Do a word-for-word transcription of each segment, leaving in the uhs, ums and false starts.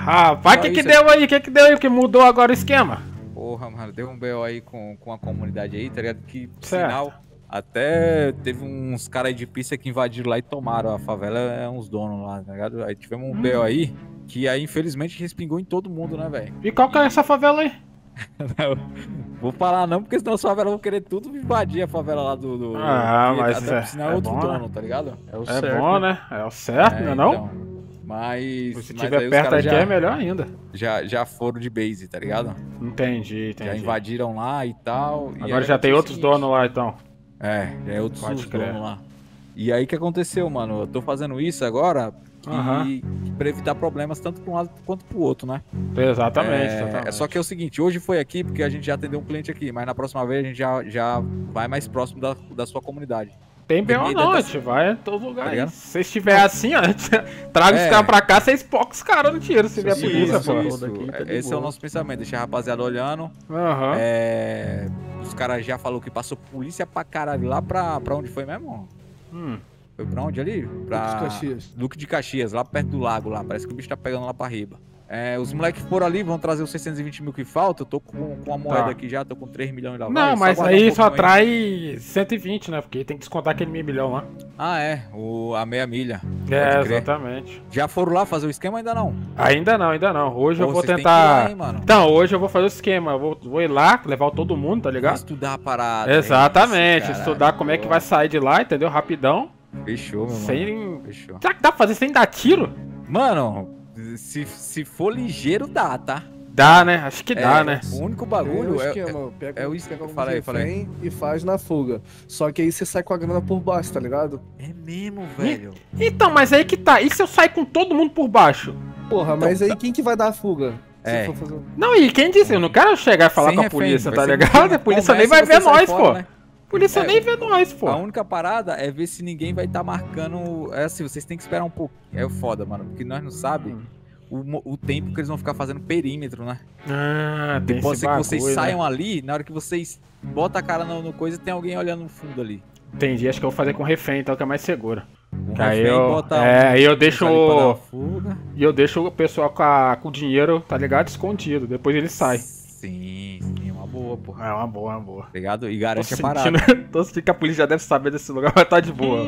Rapaz, o que que deu aí? O que que deu aí? Que mudou agora o esquema? Porra, mano, deu um B O aí com, com a comunidade aí, tá ligado? Que, por Certo. sinal, até teve uns caras aí de pista que invadiram lá e tomaram a favela, é uns donos lá, tá ligado? Aí tivemos um hum. B O aí, que aí infelizmente respingou em todo mundo, né, velho? E qual que é essa favela aí? Vou falar não, porque senão as favelas vão querer tudo invadir a favela lá do... do ah, do, mas até, é, por sinal, é outro bom, dono, né? tá ligado? É, o é certo, bom, né? É o certo, é, não é não? Então, mas... Se mas tiver perto aqui já, é melhor ainda. Já, já foram de base, tá ligado? Entendi, entendi. Já invadiram lá e tal. Agora e já tem outros seguinte, donos lá, então. É, já é outros donos lá. E aí o que aconteceu, mano? Eu tô fazendo isso agora que, uhum. pra evitar problemas tanto pra um lado quanto pro outro, né? Exatamente, é, exatamente. É só que é o seguinte, hoje foi aqui porque a gente já atendeu um cliente aqui, mas na próxima vez a gente já, já vai mais próximo da, da sua comunidade. Tem B O não, a gente vai em todo lugar. Tá se você estiver assim, ó, traga é. os caras pra cá, vocês pocam os caras no tiro, se vier polícia, pô. Isso, tá Esse boa. É o nosso pensamento, deixar a rapaziada olhando. Uhum. É, os caras já falaram que passou polícia pra caralho lá pra, pra onde foi mesmo? Hum. Foi pra onde ali? Pra Duque de Caxias. Duque de Caxias, lá perto do lago lá. Parece que o bicho tá pegando lá pra riba. É, os moleques foram ali, vão trazer os seiscentos e vinte mil que falta. Eu tô com, com a moeda tá. aqui já, tô com três milhões lá. Não, mas aí um só traz cento e vinte, né? Porque tem que descontar aquele meio milhão lá. Ah, é. O, a meia milha. É, exatamente. Já foram lá fazer o esquema ou ainda não? Ainda não, ainda não. Hoje Pô, eu vou tentar. Lá, hein, mano? Então, hoje eu vou fazer o esquema. Eu vou, vou ir lá, levar todo mundo, tá ligado? Vou estudar a parada. Exatamente. Isso, estudar como é que vai sair de lá, entendeu? Rapidão. Fechou, meu sem... mano. Fechou. Será que dá pra fazer sem dar tiro? Mano. Se, se for ligeiro, dá, tá? Dá, né? Acho que dá, é, né? O único bagulho é, esquema, é, é o esquema que eu falei, falei. E faz na fuga. Só que aí você sai com a grana por baixo, tá ligado? É mesmo, velho. E, então, mas aí que tá. E se eu sair com todo mundo por baixo? Porra, então, mas aí tá... quem que vai dar a fuga? É. Fazer... Não, e quem disse? Eu não quero chegar e falar Sem com a refém, polícia, tá ser ligado? A polícia nem vai ver nós, pô. Né? Polícia é, nem vê nós, pô. A única parada é ver se ninguém vai estar tá marcando. É assim, vocês têm que esperar um pouco. É foda, mano. Porque nós não sabemos. Hum. O, o tempo que eles vão ficar fazendo perímetro, né? Ah, tem Pode ser que vocês bagulho, saiam né? ali, na hora que vocês botam a cara no, no coisa, tem alguém olhando no fundo ali. Entendi, acho que eu vou fazer com refém, então que é mais seguro. Um que aí eu, bota é, aí um, eu deixo e eu deixo o pessoal com, a, com o dinheiro, tá ligado? Escondido, depois ele sai. Sim, sim, uma boa, porra. É uma boa, uma boa. Ligado? E garante tô a parada. Sentindo, tô sentindo que a polícia já deve saber desse lugar, mas tá de boa.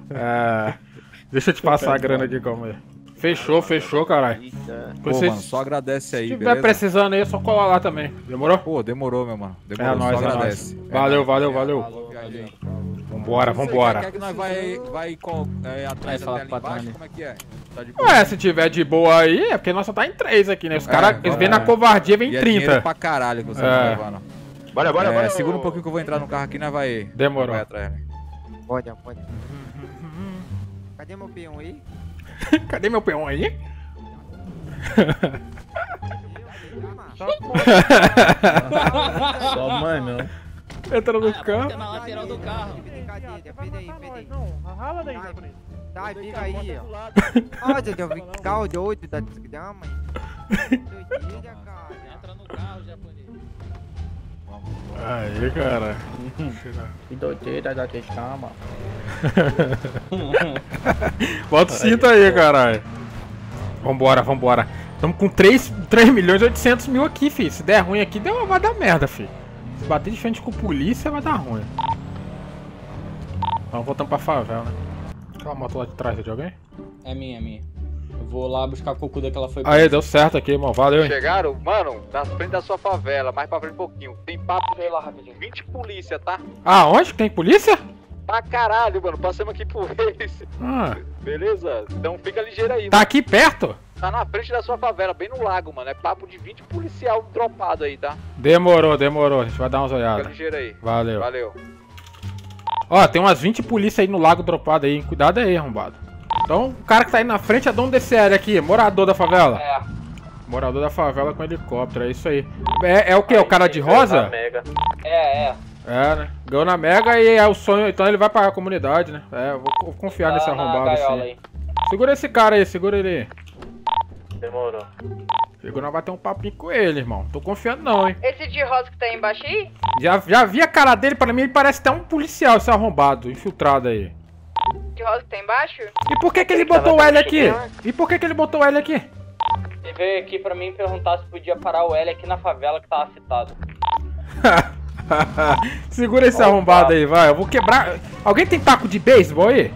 é, deixa eu te passar a grana aqui, calma aí. Fechou, fechou, caralho. Pô, vocês... mano, só agradece aí, se tiver beleza? precisando aí, é só colar lá também. Demorou? Pô, demorou, meu mano. Demorou, é nóis, só é agradece. Nóis. Valeu, é valeu, valeu. Falou, valeu. Vambora, vambora. Quer que nós vai, vai com, é, atrás até ali embaixo? Como é que é? Tá de boa? Ué, se tiver de boa aí, é porque nós só tá em três aqui, né? Os caras, é, eles vêm na covardia, vem em trinta. É pra caralho que você é. tá levando. Bora, bora, é, bora. Segura um pouquinho que eu vou entrar no carro aqui, nós vai... Demorou. Vai atrás. Pode, pode. Cadê meu peão aí? Cadê meu peão aí? Só mãe, não. Entra no carro. Na lateral do carro. Não, rala daí, japonês. Tá, fica aí, ó. Olha, eu vi carro doido da desgrama. Doideira, cara. Entra no carro, japonês. Aí, cara. Que doideira da desgrama. Bota o cinto aí, caralho. Vambora, vambora. Tamo com três milhões e oitocentos mil aqui, filho. Se der ruim aqui, deu, vai dar merda, filho. Se bater de frente com polícia, vai dar ruim. Então voltamos pra favela, né? Aquela moto lá de trás é de alguém? É minha, é minha. Eu vou lá buscar a cocuda que ela foi... Aí, deu certo aqui, irmão. Valeu, hein? Chegaram, mano, na frente da sua favela, mais pra frente um pouquinho. Tem papo Vem lá rapidinho. vinte polícia, tá? Ah, onde que tem polícia? Pra caralho, mano. Passamos aqui por eles. Ah. Beleza? Então fica ligeiro aí, Tá mano. aqui perto? Tá na frente da sua favela, bem no lago, mano. É papo de vinte policial dropado aí, tá? Demorou, demorou. A gente vai dar umas olhadas. Fica ligeiro aí. Valeu. Valeu. Ó, tem umas vinte polícias aí no lago dropado aí, hein? Cuidado aí, arrombado. Então, o cara que tá aí na frente é dono desse área aqui, morador da favela. É. Morador da favela com helicóptero, é isso aí. É, é o que? O cara de rosa? É, é. É, né? Ganhou na Mega e é o sonho, então ele vai pra comunidade, né? É, eu vou, vou confiar nesse arrombado assim. Segura esse cara aí, segura ele aí. Demorou. Segura, nós vai ter um papinho com ele, irmão. Tô confiando não, hein? Esse de rosa que tá aí embaixo aí? Já, já vi a cara dele, pra mim ele parece até um policial, esse arrombado, infiltrado aí. De rosa que tá embaixo? E por que que ele botou o L aqui? E por que que ele botou o L aqui? Ele veio aqui pra mim perguntar se podia parar o L aqui na favela que tava citado. Segura esse arrombado aí, vai. Eu vou quebrar. Alguém tem taco de beisebol aí?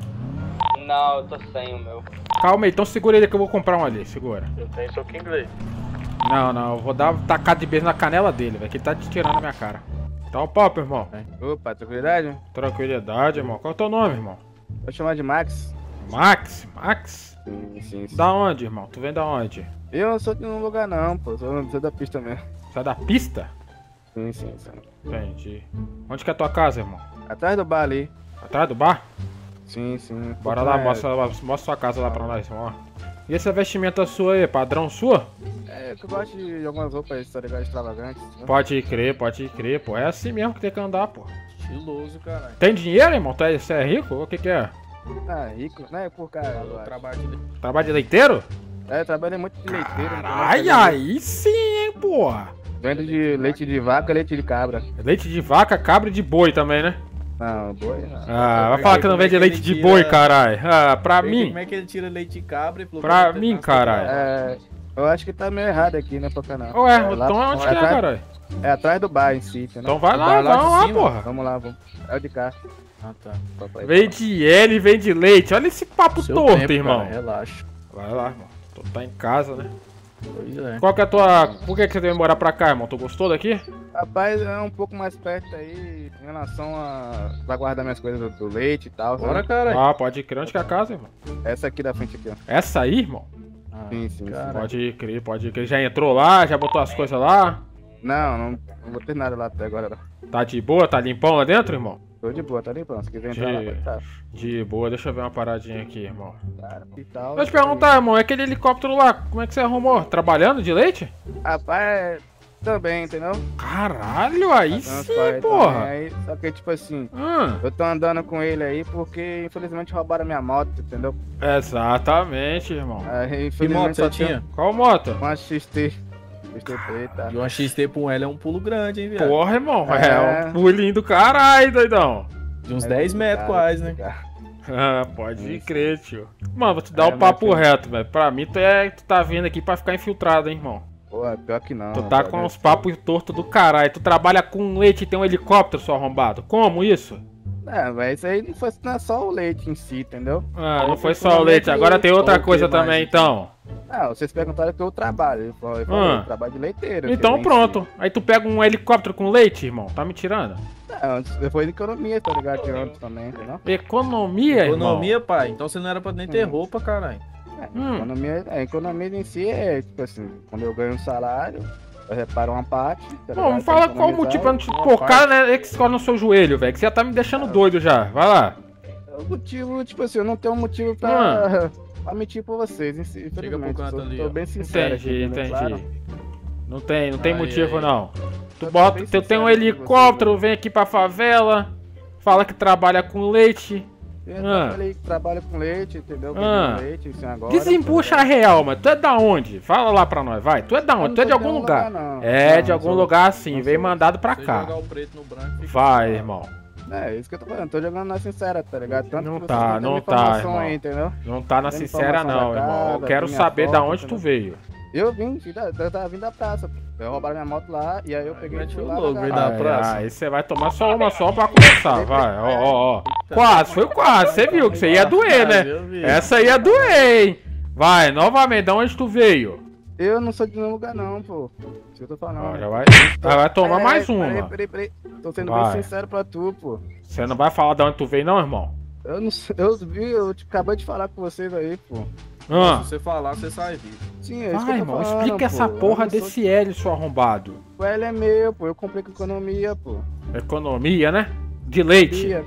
Não, eu tô sem o meu. Calma aí, então segura ele que eu vou comprar um ali. Segura. Eu tenho soco inglês. Não, não, eu vou dar uma tacada de beijo na canela dele, velho. Que ele tá te tirando na minha cara. Tá o papo, irmão. Opa, tranquilidade? Tranquilidade, irmão. Qual é o teu nome, irmão? Vou chamar de Max. Max? Max? Sim, sim, sim. Da onde, irmão? Tu vem da onde? Eu não sou de nenhum lugar não, pô. Sou, sou da pista mesmo. Você é da pista? Sim, sim, sim. Entendi. Onde que é a tua casa, irmão? Atrás do bar ali. Atrás do bar? Sim, sim. Bora lá, mostra, mostra sua casa lá pra nós, irmão. E essa vestimenta sua aí, padrão sua? É, eu gosto de algumas roupas, tá ligado? Extravagantes. Né? Pode crer, pode crer, pô. É assim mesmo que tem que andar, pô. Estiloso, caralho. Tem dinheiro, irmão? Tu é, você é rico? O que que é? Ah, rico, né? Por cara. Eu trabalho de... Trabalho de leiteiro? É, trabalho muito de leiteiro. Ai, aí sim, hein, porra. Vendo de leite de vaca, leite de cabra. Leite de vaca, cabra e de boi também, né? Não, boi não. Ah, vai falar que não vende leite de boi, caralho. Ah, pra mim. Como é que ele tira leite de cabra e Pra mim, caralho. É, eu acho que tá meio errado aqui, né, pra canal. Ué, é, lá, então onde é que é, atrás, caralho? É atrás do bar em si, entendeu? Então vai O lá, bar lá de vamos lá, cima? porra. Vamos lá, vamos. É o de cá. Ah, tá. Papai. Vem de L, vem de leite. Olha esse papo Seu torto, tempo, irmão. cara, relaxa. Vai lá, irmão. Tu tá em casa, né? Pois é. Qual que é a tua... Por que que você veio morar pra cá, irmão? Tu gostou daqui? Rapaz, é um pouco mais perto aí em relação a pra guardar minhas coisas do, do leite e tal. Bora, sabe? caralho. Ah, pode crer. Onde que é a casa, irmão? Essa aqui da frente aqui, ó. Essa aí, irmão? Ah, Sim, sim, sim. cara. Pode crer, pode crer. Já entrou lá, já botou as coisas lá? Não, não, não botei nada lá até agora. Não. Tá de boa? Tá limpão lá dentro, irmão? Tô de boa, tá limpando. Se quiser entrar De- lá, pode estar. De boa. Deixa eu ver uma paradinha aqui, irmão. Cara, e tal. Deixa eu te perguntar, irmão. É aquele helicóptero lá. Como é que você arrumou? Trabalhando de leite? Rapaz, também, entendeu? Caralho, aí Fazendo as sim, coisas porra. também, aí, só que, tipo assim, Hum, eu tô andando com ele aí porque, infelizmente, roubaram minha moto, entendeu? exatamente, irmão. Aí, Que infelizmente, moto você só tinha? Qual moto? Uma X T. X T preta. E uma X T pra um L é um pulo grande, hein, viado? Porra, irmão. É, É. um pulinho do caralho, doidão. De uns É dez metros complicado, quase, né? complicado. Ah, pode Isso. crer, tio. Mano, vou te dar É, o papo mas, filho. reto, velho. Pra mim, tu, é, tu tá vindo aqui pra ficar infiltrado, hein, irmão. Pô, pior que não. Tu tá rapaz, com né? uns papos tortos do caralho. Tu trabalha com leite e tem um helicóptero, seu arrombado. Como isso? É, mas isso aí não foi não é só o leite em si, entendeu? Ah, não Aí foi foi só o leite. puramente Agora tem outra o que coisa mais, também, então? então. Não, vocês perguntaram que eu trabalho. Eu falei, Ah. eu trabalho de leiteiro. que Então vem em pronto. Aí tu pega um helicóptero com leite, irmão. Tá me tirando? si. Não, depois de economia, tá ligado? Que antes também, entendeu? Economia, Economia, pai. Então você não era pra nem ter Hum. roupa, caralho. Hum. Economia, a economia em si é, tipo assim, quando eu ganho um salário, eu reparo uma parte. Tá irmão. ligado? Não fala Pra qual o economizar. motivo pra não te... uma Pô, parte. cara, né? É que escorre no seu joelho, velho. Que você já tá me deixando doido já. Vai lá. O motivo, tipo assim, eu não tenho um motivo pra, pra mentir pra vocês, em si, infelizmente. pro canto eu ali, tô ó. bem sincero. Entendi, aqui, entendeu? entendi. Claro. Não tem, não tem Aí, motivo, aí. não. Tu tô bota, bem tu tem um sincero com helicóptero, vocês, vem aqui pra favela, fala que trabalha com leite. Eu Ah. falei que trabalho com leite, entendeu? Ah. Com leite, assim, agora. Desembucha a tá real, mas tu é da onde? Fala lá pra nós, vai. Tu é da ligado? onde? Tu é de Eu algum não tô lugar. não. É, Não, de não algum sou- lugar assim, não veio sou. mandado pra Você cá. jogar o preto no branco, fica Vai, suave. irmão. É, isso que eu tô falando, tô jogando na sincera, tá ligado? Tanto Não que tá, vocês têm não muita tá, informação irmão. aí, entendeu? Não tá na Tem sincera informação não, da irmão. Eu casa, quero tem saber minha da foto, onde tu entendeu? veio. Eu vim, filho, eu tava vindo da praça, pô. Eu roubaram minha moto lá e aí eu peguei mete fui o lá logo, na veio garagem. da praça. Ah, aí você vai tomar só uma só pra começar, vai. Ó, ó, ó. Quase, foi quase. Você viu que você ia doer, né? Eu vi. Essa ia doer, hein? Vai, novamente, da onde tu veio? Eu não sou de nenhum lugar não, pô. Isso que eu tô falando. Ó, já vai, já vai tomar Peraí, mais peraí, uma. Peraí, peraí, Tô sendo Vai. bem sincero pra tu, pô. Você não vai falar de onde tu veio, não, irmão? Eu não sei, eu vi, eu te- acabei de falar com vocês aí, pô. Ah, Se você falar, você sai vivo. Sim, é isso que vai, eu tô irmão, falando, explica pô. essa Eu porra não sou- desse L, seu arrombado. O L é meu, pô. Eu comprei com economia, pô. Economia, né? De leite. Economia.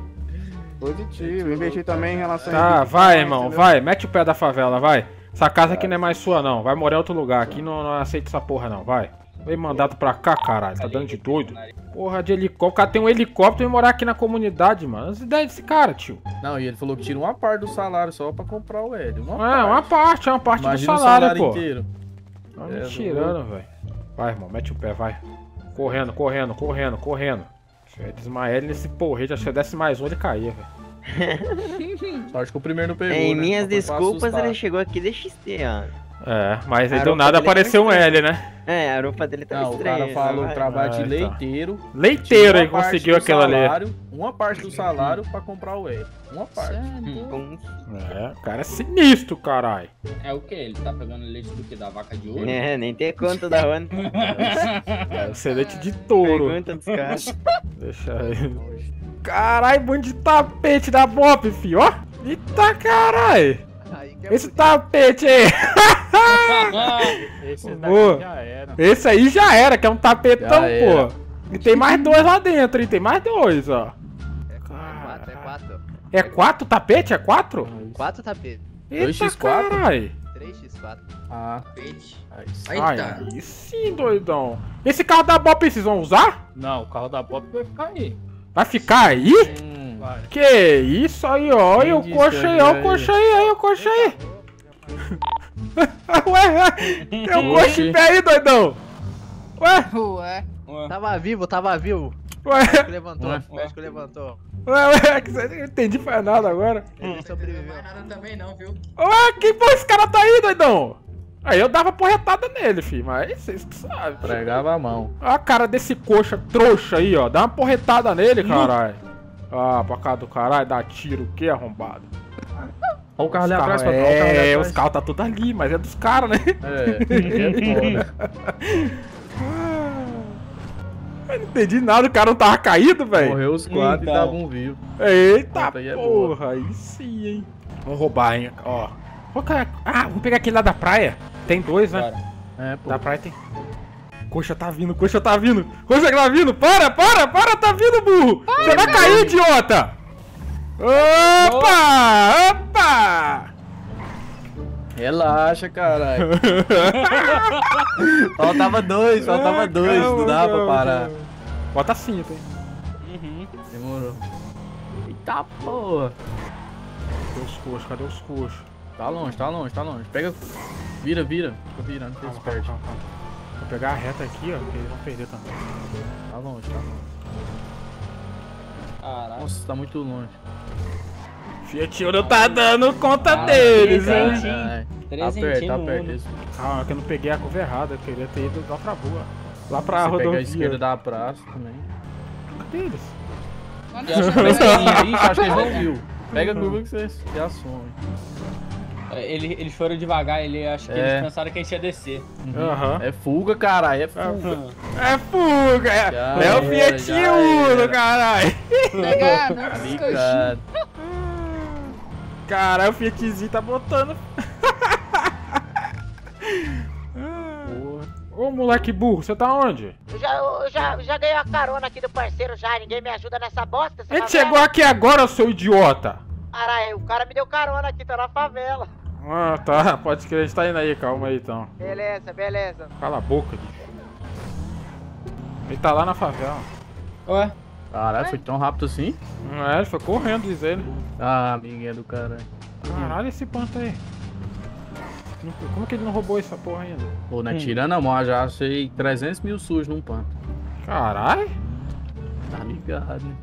Positivo. Investi também em relação Tá, a vai, irmão, entendeu? vai. Mete o pé da favela, vai. Essa casa aqui não é mais sua, não. Vai morar em outro lugar. Aqui não, não aceita essa porra, não. Vai. Vem mandado pra cá, caralho. Tá dando de doido. Porra de helicóptero. O cara tem um helicóptero e morar aqui na comunidade, mano. As ideias desse cara, tio. Não, e ele falou que tira uma parte do salário só pra comprar o L. Uma É, uma parte, é uma parte Imagina do salário, o salário pô. inteiro. Tá É, me não tirando, velho. Vai, irmão, mete o pé, vai. Correndo, correndo, correndo, correndo. Se eu desmaiar ele nesse porrete, acho que se eu desse mais um, ele caía, velho. Sorte que o primeiro não pegou, Em né? minhas Só foi pra desculpas, assustar. ele chegou aqui de X T, ó. É, mas aí A do roupa nada dele é apareceu um estranha. L, né? É, a roupa dele tá Não, o estranha. cara falou né? trabalho de Ah, tá. leiteiro. Leiteiro aí tirou uma conseguiu parte do aquela ali. salário, Uma parte do salário pra comprar o L. Uma parte. Com- É, o cara é sinistro, caralho. É o que? Ele tá pegando leite do que? Da vaca de ouro? É, nem tem conta da onde. É o selete de touro. Pergunta dos caras. Deixa aí. Caralho, bando de tapete da Bop, fi, ó. Eita caralho. Esse tapete aí. Esse Boa. daqui já era. Esse aí já era, que é um tapetão, Já era. pô. E tem mais dois lá dentro, hein? Tem mais dois, ó. É quatro, é quatro. É quatro tapete? É quatro? Quatro tapetes. Eita, dois por quatro? caralho. três por quatro. Ah, Tapete. aí sim. Aí sim, doidão. Esse carro da Bop vocês vão usar? Não, o carro da Pop vai ficar aí. Vai ficar aí? Hum, Vai. Que isso aí, ó. Olha o Quem coxa disse aí, que ó. é O coxa aí, aí, o coxa aí. Ué, tem um coxa em pé aí, doidão. Ué, Ué. Ué. Tava vivo, tava vivo. ué, O médico levantou, Ué. o médico levantou. ué, ué. que você- Não entendi mais nada agora. Ele sobreviveu. Ué, quem foi esse cara tá aí, doidão? Aí eu dava porretada nele, filho, mas vocês que sabem. Pregava a mão. Olha a cara desse coxa trouxa aí, ó. Dá uma porretada nele, caralho. Ah, pra cá do caralho, dá tiro, o que, arrombado? Olha o carro ali Os atrás, carro- patrão. Olha o carro ali É, atrás. os carros tá tudo ali, mas é dos caras, né? É, é foda. Eu não entendi nada, o cara não tava caído, velho. Morreu os quatro Então. e estavam vivos. Eita Conta aí é boa. porra, aí sim, hein. Vamos roubar, hein, ó. Qual que é? Ah, vamos pegar aquele lá da praia. Tem dois, né? Bora. É, pô. Da praia tem. Coxa tá vindo, coxa tá vindo. Coxa tá vindo, para, para, para, tá vindo, burro. Você vai cair, idiota. Opa, opa. Relaxa, caralho. Faltava dois, faltava dois. Não dá pra parar. Bota cinto, hein. Uhum. Demorou. Eita porra. Cadê os coxos, cadê os coxos? Tá longe, tá longe, tá longe. Pega. Vira, vira. Fica virando, fica Calma, calma, esperto. calma, calma. Vou pegar a reta aqui, ó, porque eles vão perder também. Tá longe, tá longe. Caralho. Nossa, tá muito longe. Fiat Uno tá dando conta Ah, deles, legal. hein? Caralho. Tá Trezentinho perto, tá no perto. mundo. Esse- Calma, é que eu não peguei a curva errada, eu queria ter ido lá pra rua. Lá pra Você pega rodovia. a esquerda da praça também. Cadê eles? Eu acho que Ixi, acho que eles não viu. Pega a curva que você já some. Ele, eles foram devagar, ele acho que É. eles pensaram que a gente ia descer. Aham. É fuga, caralho, é fuga. É fuga! É, Já é o era, Fiat já Uno, era. caralho! Ligado. Caralho, o Fiatzinho tá botando. Ô moleque burro, você tá onde? Eu já, eu já, já ganhei a carona aqui do parceiro já, ninguém me ajuda nessa bosta. essa A gente favela. chegou aqui agora, seu idiota! Caralho, o cara me deu carona aqui, tá na favela. Ah, tá, pode crer, a gente tá indo aí, calma aí então. Beleza, beleza. Cala a boca, bicho. Ele tá lá na favela. Ué? Caralho, foi tão rápido assim? Não é, ele foi correndo, diz ele. Ah, amiguinha do caralho. Caralho, esse panto aí. Não- Como que ele não roubou essa porra ainda? Pô, não é tirando a mão, já achei trezentos mil sujos num panto. Caralho! Tá ligado, né?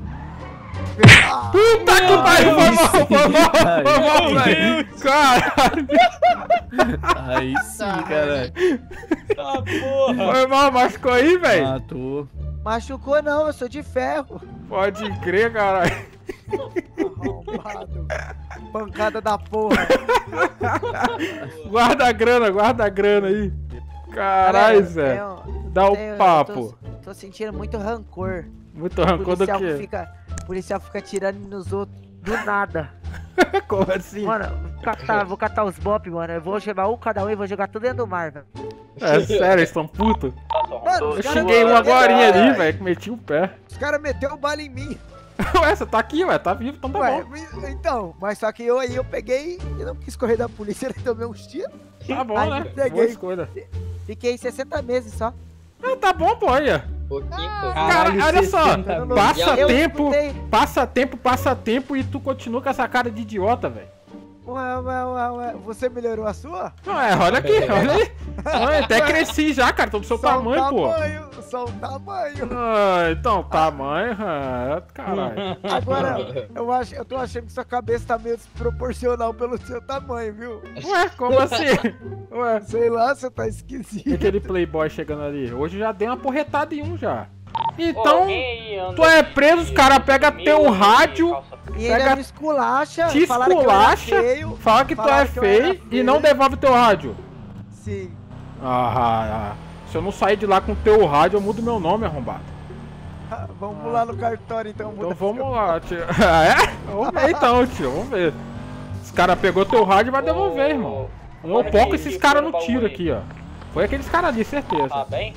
Puta que pariu, foi mal, foi mal, foi mal, velho! Caralho! Aí sim, caralho. Ah, porra! Foi mal, machucou aí, velho? Matou. Machucou não, eu sou de ferro. Pode crer, caralho. Arrombado. Pancada da porra. Guarda a grana, guarda a grana aí. Caralho, Zé. Tenho- Dá o tenho- eu papo. Tô, tô sentindo muito rancor. Muito rancor do policial quê? Fica, o policial fica tirando nos outros do nada. Como assim? Mano, vou catar, vou catar os bop, mano. Eu vou jogar um cada um e vou jogar tudo dentro do mar, velho. É sério, eles tão putos? Mano, Eu os caras xinguei um meteram- agorinha ali, velho, que meti o pé. Os caras meteram bala em mim. Ué, você tá aqui, ué, tá vivo, então tá Ué, bom. me- então, mas só que eu aí eu peguei e não quis correr da polícia, eu tomei uns tiros. Tá bom, Aí né? peguei. Boa escolha. Fiquei sessenta meses só. Ah, tá bom, pô, olha. Pouquinho, Cara, olha só, sessenta passa Eu tempo, escutei. passa tempo, passa tempo e tu continua com essa cara de idiota, velho. Ué, ué, ué, ué. Você melhorou a sua? Não, é, olha aqui, olha aí. Olha, até cresci já, cara, tô do seu Só tamanho, um pô. tamanho, só um tamanho. Ah, então, tamanho, ah, caralho. Agora, eu, acho, eu tô achando que sua cabeça tá meio desproporcional pelo seu tamanho, viu? Ué, como assim? Ué, Sei lá, você tá esquisito. aquele playboy chegando ali. Hoje já dei uma porretada em um já. Então, tu é preso, os caras pegam teu rádio, E ainda pega, me esculacha. te falaram que eu era esculacha, feio, fala que tu é falaram que eu era feio e feio. não devolve teu rádio. Sim. Ah, ah, se eu não sair de lá com teu rádio, eu mudo meu nome, arrombado. Vamos lá no cartório então. Então vamos lá, tio. Ah, é? Vamos ver então, tio, vamos ver. Os caras pegou teu rádio e vai devolver, irmão. Eu pouco esses caras no tiro aqui, ó. Foi aqueles caras ali, certeza. Tá bem?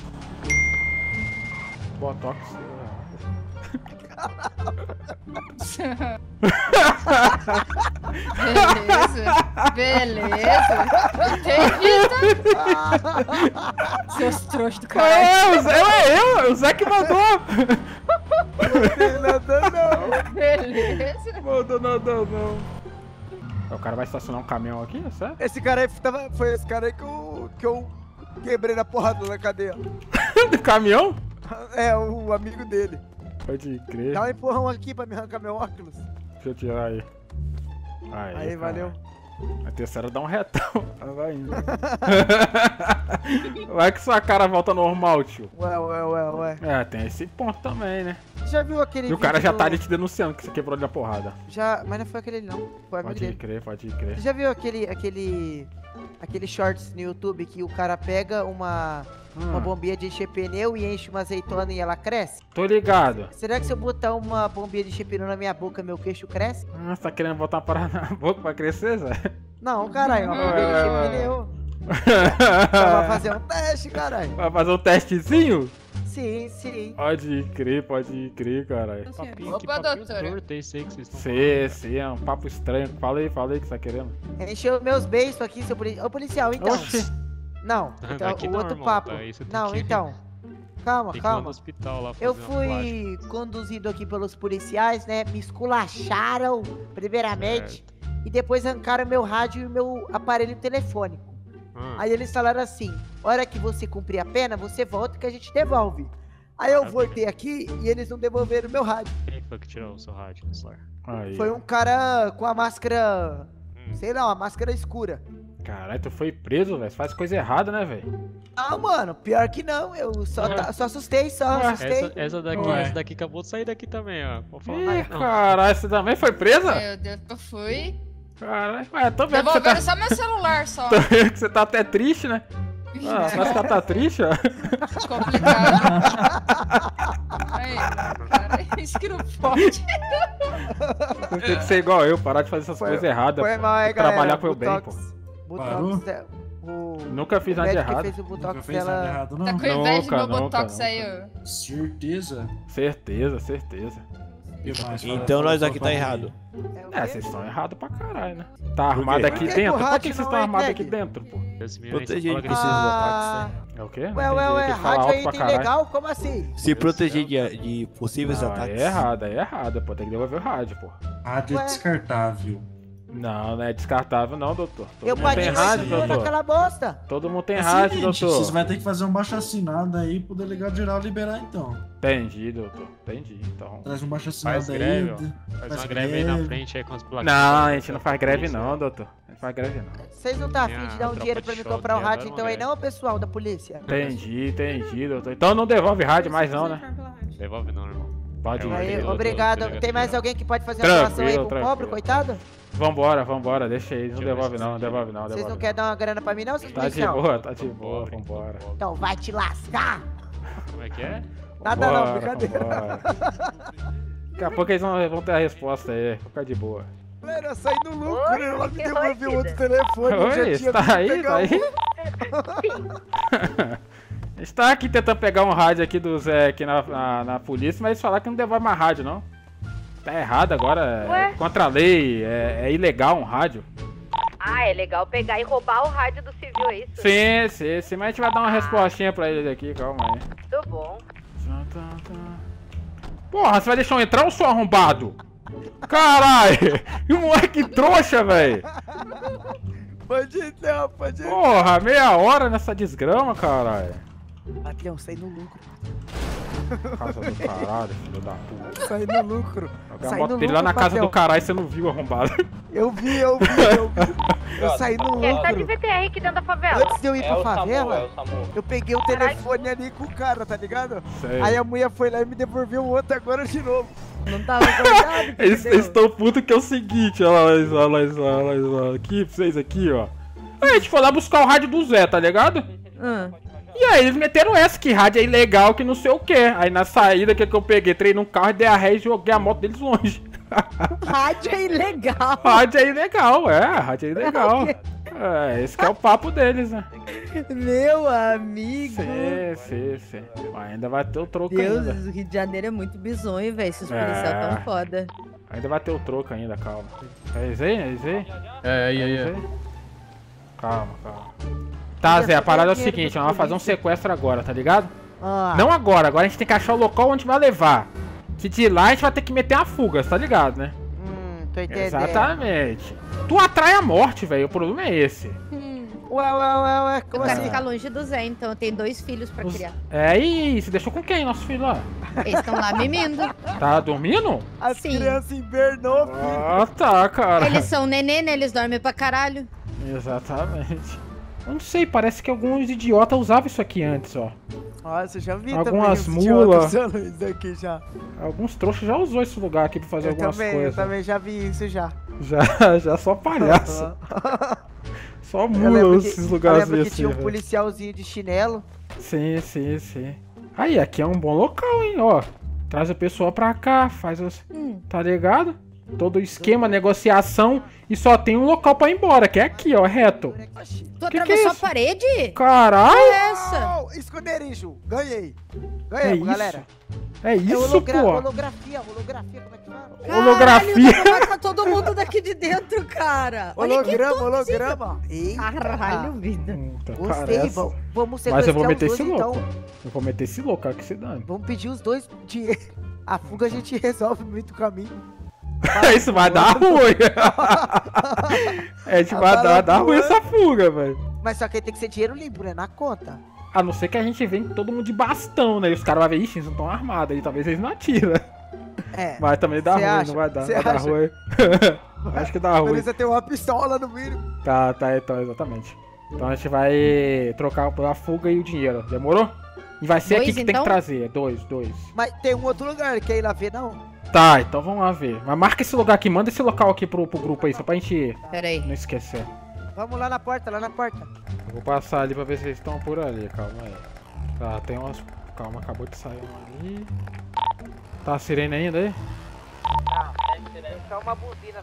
Botox. Beleza, beleza. Entendi. Seus trouxas do caralho. É, o Zé, é eu, o Zé que mandou. Nada não. Beleza. Mandou nada não. O cara vai estacionar um caminhão aqui, é sério? Esse cara aí tava, foi esse cara aí que eu, que eu quebrei na porrada na cadeia. Do caminhão? É, o amigo dele. Pode crer. Dá um empurrão aqui pra me arrancar meu óculos. Deixa eu tirar aí. Aí, Aí, cara. valeu. A terceira dá um retão. Ela vai indo. Vai que sua cara volta normal, tio. Ué, ué, ué, ué. É, tem esse ponto também, né? Já viu aquele E o cara já vídeo tá do- ali te denunciando que você quebrou de a porrada. Já, mas não foi aquele não. Foi amigo Pode dele. crer, pode crer. Você já viu aquele, aquele, aquele shorts no YouTube que o cara pega uma, uma Hum, bombinha de encher pneu e enche uma azeitona e ela cresce? tô ligado. Será que se eu botar uma bombinha de encher pneu na minha boca, meu queixo cresce? Ah, você tá querendo botar uma parada na boca pra crescer, Zé? Não, caralho, uma Ué, bombinha de ué, encher ué. pneu. Só vai fazer um teste, caralho. Vai fazer um testezinho? Sim, sim. Pode crer, pode crer, caralho. Opa, doutora. Sim, sim, é um papo estranho. Fala aí, fala aí o que você tá querendo. Encheu meus beiços aqui, seu policial. Ô, policial, então. Oxi. Não, então, Aqui o não, outro irmão, papo. daí você tem Não, que- então. Calma, Tem que ir lá no calma. hospital lá Eu fazer uma plástico. fui conduzido aqui pelos policiais, né? Me esculacharam, primeiramente. E depois arrancaram meu rádio e meu aparelho telefônico. Hum. Aí eles falaram assim: hora que você cumprir a pena, você volta que a gente devolve. Aí eu voltei aqui e eles não devolveram meu rádio. Quem foi que tirou o seu rádio do celular? Aí. Foi um cara com a máscara, Hum. sei lá, uma máscara escura. Caralho, tu foi preso, velho. Você faz coisa errada, né, velho? Ah, mano, pior que não. Eu só, Ué. tá- só assustei, só Ué. assustei. Essa, essa daqui, Ué. essa daqui acabou de sair daqui também, ó. Vou falar. Ih, Não. caralho, você também foi presa? Meu Deus, eu fui. Caralho, ué, tô vendo que você Devolveram tá... só meu celular, só. Tô vendo que você tá até triste, né? Ah, parece que ela tá triste, ó. Complicado. Aí, cara, isso que não pode. Tem que ser igual eu, parar de fazer essas Foi- coisas erradas. Foi pô. mal aí, Tem que galera. trabalhar pro bem, pô. Botox. Parou? Botox. é- O, Nunca fiz o nada de médico que errado. fez o Nunca Botox fez nada dela. errado, Tá não. com inveja do Nunca, meu nunca, botox nunca. aí, ó. Certeza. Certeza, certeza. E mais, Então fala nós sua aqui tá família. errado. É, o É, quê? vocês estão errados pra caralho, né? Tá armado aqui Por que dentro? que o Por que rádio vocês não estão é armados entregue? aqui dentro, pô? Esse menino aí só Proteger fala de groselha. Ah, É o quê? ué, Não ué, entendi, ué, que fala rádio alto aí pra tem caralho. legal? Como assim? Se proteger de, de possíveis Não, ataques. aí é errado, aí é errado, pô. Tem que devolver o rádio, pô. Rádio é Ué. descartável. Não, não é descartável não, doutor. Todo Eu mundo tem paguei rádio, oito mil doutor. naquela bosta. Todo mundo tem É o rádio, seguinte, doutor. Vocês vão ter que fazer um baixo assinado aí pro delegado geral liberar então. Entendi, doutor. Entendi, então. Traz um baixo assinado Faz aí. greve, ó. de- Faz faz uma greve aí na frente aí com as placas. Não, a gente não faz greve não, doutor. Não faz greve não. Vocês não tá afim Minha de dar um tropa dinheiro de pra me choque comprar um adora rádio uma então aí greve. não, pessoal da polícia? Entendi, entendi, doutor. Então não devolve rádio mais não, né? Devolve não, irmão. Pode É, ir. Aí, Aí, doutor, obrigado. delegado Tem mais geral. alguém que pode fazer uma doação aí Tranquilo, pro pobre, tranquilo. coitado? Vambora, vambora, deixa aí. Não Deixa eu ver devolve se não, tem devolve não, Vocês devolve não querem dar uma grana pra mim não, seus Tá de policial? boa, tá de boa, Pobre, vambora. pobre. Então vai te lascar! Como é que é? Nada não, Vambora, brincadeira. vambora. Daqui a pouco eles vão, vão ter a resposta aí, fica de boa. Galera, eu saí no lucro, Oi, né? Ela me que devolveu oi, outro telefone, eu já Oi, tinha tá vindo aí, pegar tá aí? um. A gente tá aqui tentando pegar um rádio aqui do Zé aqui na, na, na polícia, mas eles falaram que não devolve mais rádio, não. Tá errado agora, Ué? é contra a lei, é, é ilegal um rádio. Ah, é legal pegar e roubar o rádio do civil, é isso? Sim, sim, sim, mas a gente vai dar uma respostinha pra eles aqui, calma aí. Tudo bom. Porra, você vai deixar eu entrar ou sou arrombado? Caralho! Que moleque trouxa, velho! Pode ir, não, pode ir. Porra, meia hora nessa desgrama, caralho. Patrão, sai no lucro. Casa do caralho, filho da puta. Sai no lucro. Jogar Sai a moto no dele lá lucro, na casa patrão. do caralho, você não viu, arrombado. Eu vi, eu vi, eu vi. Eu saí no Ele tá de lucro. V T R aqui dentro da favela. Antes de eu ir É pra o Samu, favela, é o Samu. eu peguei o telefone ali com o cara, tá ligado? Sei. Aí a mulher foi lá e me devolveu o outro agora de novo. Não tava acordado, Eles eles estão putos que é o seguinte, olha lá, olha lá, olha lá, olha lá, aqui, pra vocês aqui, ó. Aí a gente foi lá buscar o rádio do Zé, tá ligado? Ah. E aí eles meteram essa, que rádio é ilegal, que não sei o que. Aí na saída que, que eu peguei, entrei num carro, dei a ré e joguei a moto deles longe. Rádio é ilegal. Rádio é ilegal, é, rádio é ilegal. É, esse que é o papo deles, né? Meu amigo. Sim, sim, sim. Mas ainda vai ter o troco Deus, ainda. o Rio de Janeiro é muito bizonho, velho. Esses É. policiais tão foda. Ainda vai ter o troco ainda, calma. É isso aí, é isso aí? É, aí, aí, É é. isso aí? Calma, calma. Tá, Zé, a parada é o seguinte, nós vamos fazer um sequestro agora, tá ligado? Ah. Não agora, agora a gente tem que achar o local onde vai levar. Se de lá a gente vai ter que meter uma fuga, tá ligado, né? Hum, tô entendendo. Exatamente. Tu atrai a morte, velho, o problema é esse. Ué, ué, ué, ué, Eu como quero assim? ficar longe do Zé, então eu tenho dois filhos pra Os- criar. É, e você deixou com quem, nosso filho lá? Eles estão lá mimindo. Tá dormindo? As Sim. crianças invernou, filho. Ah, tá, cara. Eles são nenê, né? Eles dormem pra caralho. Exatamente. Eu não sei, parece que alguns idiotas usavam isso aqui antes, ó. Nossa, eu já vi Algumas também os mula. idiotas usando isso aqui já. Alguns trouxas já usou esse lugar aqui pra fazer Eu algumas também, coisas. eu também já vi isso já. Já, já só palhaço. Só Eu mula lembro que, esses eu lugares lembro que assim, tinha um velho. policialzinho de chinelo. Sim, sim, sim. Aí, aqui é um bom local, hein, ó. Traz a pessoa pra cá, faz os... Hum. Tá ligado? Todo o esquema, negociação, e só tem um local pra ir embora, que é aqui, ó, reto. Tu Que que atravessou é a isso? parede? Caralho! É essa? Oh, esconderijo, ganhei. É Ganhei, isso? galera. É É isso, hologra pô. holografia, holografia, como é que fala? Holografia. Caralho, dá pra matar todo mundo daqui de dentro, cara. Olha que Holograma, top, holograma. Eita. Caralho, vida. Puta, Gostei, parece. vamos, vamos Mas sequestrar eu vou os meter dois, esse louco. então. Eu vou meter esse louco, cara, que se dane. Vamos pedir os dois dinheiro. A fuga a gente resolve muito caminho. Isso vai dar ruim. É, a gente vai dar, dar ruim essa fuga, velho. Mas só que aí tem que ser dinheiro limpo, né? Na conta. A não ser que a gente venha todo mundo de bastão, né? E os caras vão ver, ixi, eles não estão armados aí, talvez eles não atiram. É. Mas também dá Cê ruim, acha? não vai dar. Cê Vai dar acha? ruim. Acho que dá ruim. Precisa ter uma pistola no mínimo. Tá, tá, então, exatamente. Então a gente vai trocar a fuga e o dinheiro, demorou? E vai ser Dois, aqui que tem então? que trazer, dois, dois. Mas tem um outro lugar, quer ir lá ver, não? Tá, então vamos lá ver. Mas marca esse lugar aqui, manda esse local aqui pro, pro grupo aí, só pra gente Pera aí. não esquecer. Vamos lá na porta, lá na porta. Eu vou passar ali pra ver se eles estão por ali, calma aí. Tá, tem umas... Calma, acabou de sair uma ali. Tá a sirene ainda aí? Só uma buzina.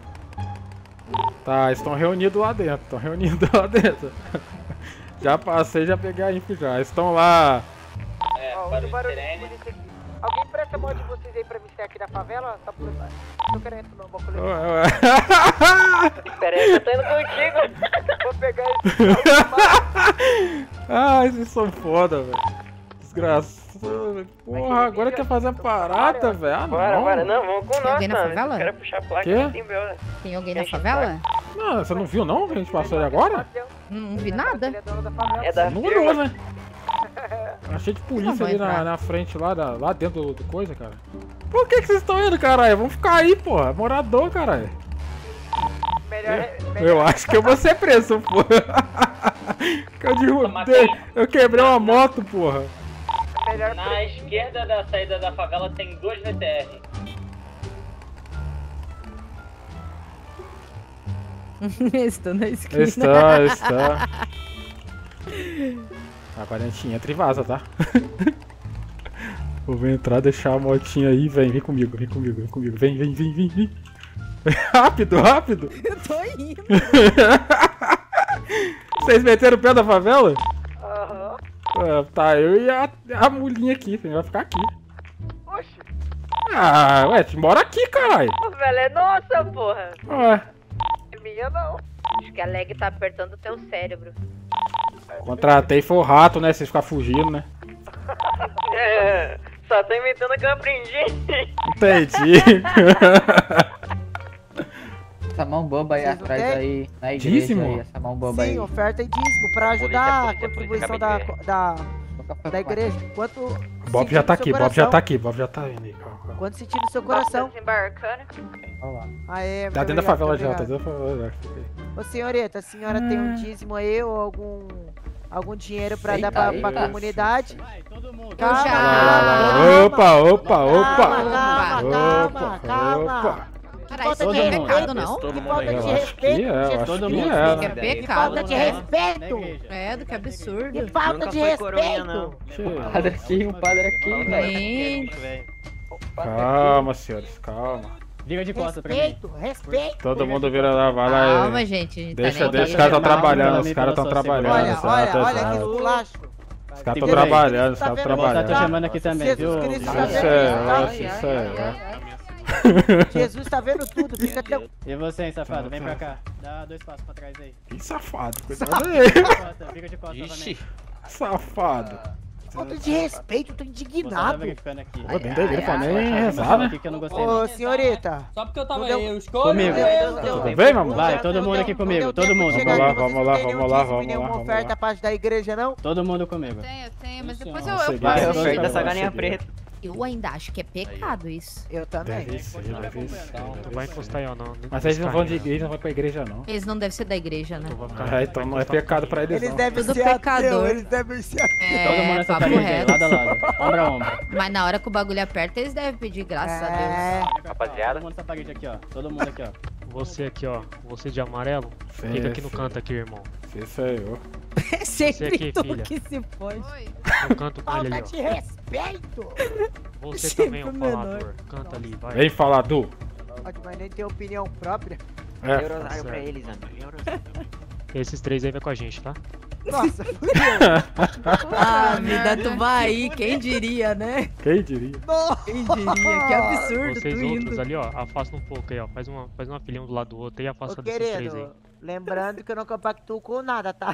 Tá, estão reunidos lá dentro, estão reunidos lá dentro. Já passei, já peguei a info já. Estão lá. É, Ó, para o o barulho de sirene. polícia aqui. Alguém presta a mão de vocês aí pra me ser aqui na favela? Tá por... Tô querendo no bagulho. Ué, ué. Pera aí, eu tô indo contigo. Vou pegar esse. Ah, esses são foda, velho. Desgraçado. Porra, agora quer fazer a parada, velho. Ah, não. Bora, bora, não, vamos com Tem nós, alguém na mano. favela? Eu quero puxar a placa Quê? aqui, tem meu, né? Tem alguém na Deixa eu favela? Não, você não viu não que a gente passou ali agora? Não vi nada. É da Não firma. olhou, né? Achei de polícia vou ali na, entrar. na frente, lá, da, lá dentro do, do coisa, cara. Por que que vocês estão indo, caralho? Vamos ficar aí, porra. Morador, caralho. Melhor, Eu acho que eu vou ser preso, porra. Que eu derrubei. Eu quebrei uma moto, porra. melhor Na esquerda da saída da favela tem dois V T R. Estou na esquina. Está, está. Agora a gente entra e vaza, tá? Vou entrar, deixar a motinha aí, vem, vem comigo, vem comigo, vem comigo, vem, vem, vem, vem, vem. Rápido, rápido. Eu tô indo. Vocês meteram o pé da favela? Aham. Ah, tá, eu e a, a mulinha aqui, a gente vai ficar aqui. Oxi. Ah, ué, tu mora aqui, caralho. A favela é nossa, porra. Ué, Minha não. Acho que a leg tá apertando o teu cérebro. contratei foi o rato, né? Vocês ficam fugindo, né? É, só tô inventando que eu aprendi. Entendi. essa mão boba aí Vocês não atrás têm? aí, na igreja Dízimo? aí, essa mão boba Sim, aí. oferta e dízimo pra Polícia, ajudar polícia, a contribuição polícia, da, acabei de da, da igreja. Quanto Bob sentir já tá no seu aqui, Bob já coração. tá aqui, Bob já tá indo aí. Calma, calma. Quanto sentir no seu coração. Desembarcando. Aê, Tá muito dentro da obrigado, favela muito já, tá obrigado. dentro da favela já. Ô senhorita, a senhora tem um dízimo aí ou algum, algum dinheiro pra Eita, dar pra, pra eita. comunidade? Eu já. Lá, lá, lá. Opa, opa, opa. Calma, calma, Opa, calma. opa. Caralho, falta isso de aqui é respeito, pecado, não? Que mundo falta aí. de Eu acho que respeito, é, eu acho Jesus. Todo que mundo é. Que é Que pecado, falta de né? respeito. Credo, que absurdo. Que falta Nunca de foi coroinha, não. respeito. O padre aqui, o padre aqui, velho. Gente, Calma, senhores, calma. Liga de costa pra mim. Respeito, respeito. Todo mundo vira lá, vai lá. calma, gente. A gente Deixa, tá nem deixa, os aqui. caras tão Calma, trabalhando, calma, os caras tão pela sua trabalhando. Olha, exato, olha, olha que exato. esculacho. Os caras Se tão vira aí. trabalhando, os caras tão Tá vendo? Ó, tá trabalhando. chamando aqui também, Jesus viu? Cristo Isso tá é, vendo, tá? oxe, isso é. Jesus tá vendo tudo, fica tranquilo. E você, hein, safado? Vem pra cá. Dá dois passos pra trás aí. Que safado, cuidado Fica aí. de costa, fica de costa Ixi. novamente. Safado. Falta de respeito, tô Vou só tá indignado. verificando aqui. Pô, dentro da igreja pra nem Deixa eu rezar, falar né? aqui que eu não gostei. Ô, senhorita. Só porque eu tava Não aí, deu- eu escolho. Comigo. Não deu- Tudo bem, mamãe? Vai, todo mundo aqui comigo, Não deu todo tempo de mundo. chegar Vamos lá, aqui, vamos vocês lá, não têm vamos nenhum lá, dízimo e vamos nenhuma lá, vamos oferta lá. à parte da igreja, não? Todo mundo comigo. Tenho, eu tenho, mas depois Sim, eu, vamos eu, seguir, Vai, vamos dois seguir, Oferta pra vamos galinha seguir. preta. eu ainda acho que é pecado isso. Eu também. Deve ser, deve ser. Não vai encostar eu, não. Mas eles não vão de igreja, não vai pra igreja, não. Eles não devem ser da igreja, né? É, então não é pecado pra eles, Eles não. devem Tudo ser pecador. ateu, eles devem ser ateu. Todo mundo É, nessa papo parede aí, reto. lado a lado. Ombro a ombro. Mas na hora que o bagulho aperta, eles devem pedir graças a Deus. É, Rapaziada. Todo mundo nessa parede aqui, ó. Todo mundo aqui, ó. Você aqui, ó. Você de amarelo. Sim, Fica aqui no sim. canto aqui, irmão. Isso aí, ó. Você aqui, filha. se pode. No canto com ele falta ali, de respeito. ó. Você também, ó, falador. Canta ali, vai. Vem falar, Du. Pode, mas nem ter opinião própria. É. Eurosário pra eles, amigo. Esses três aí vai com a gente, tá? Nossa, fudeu. Ah, vida, tu vai aí, quem diria, né? Quem diria? Quem diria? Que absurdo, Vocês tu outros indo. ali, ó. Afasta um pouco aí, ó. Faz uma, faz uma filhinha um do lado do outro aí e Ô, afasta desses três aí. querido, lembrando que eu não compactuo com nada, tá?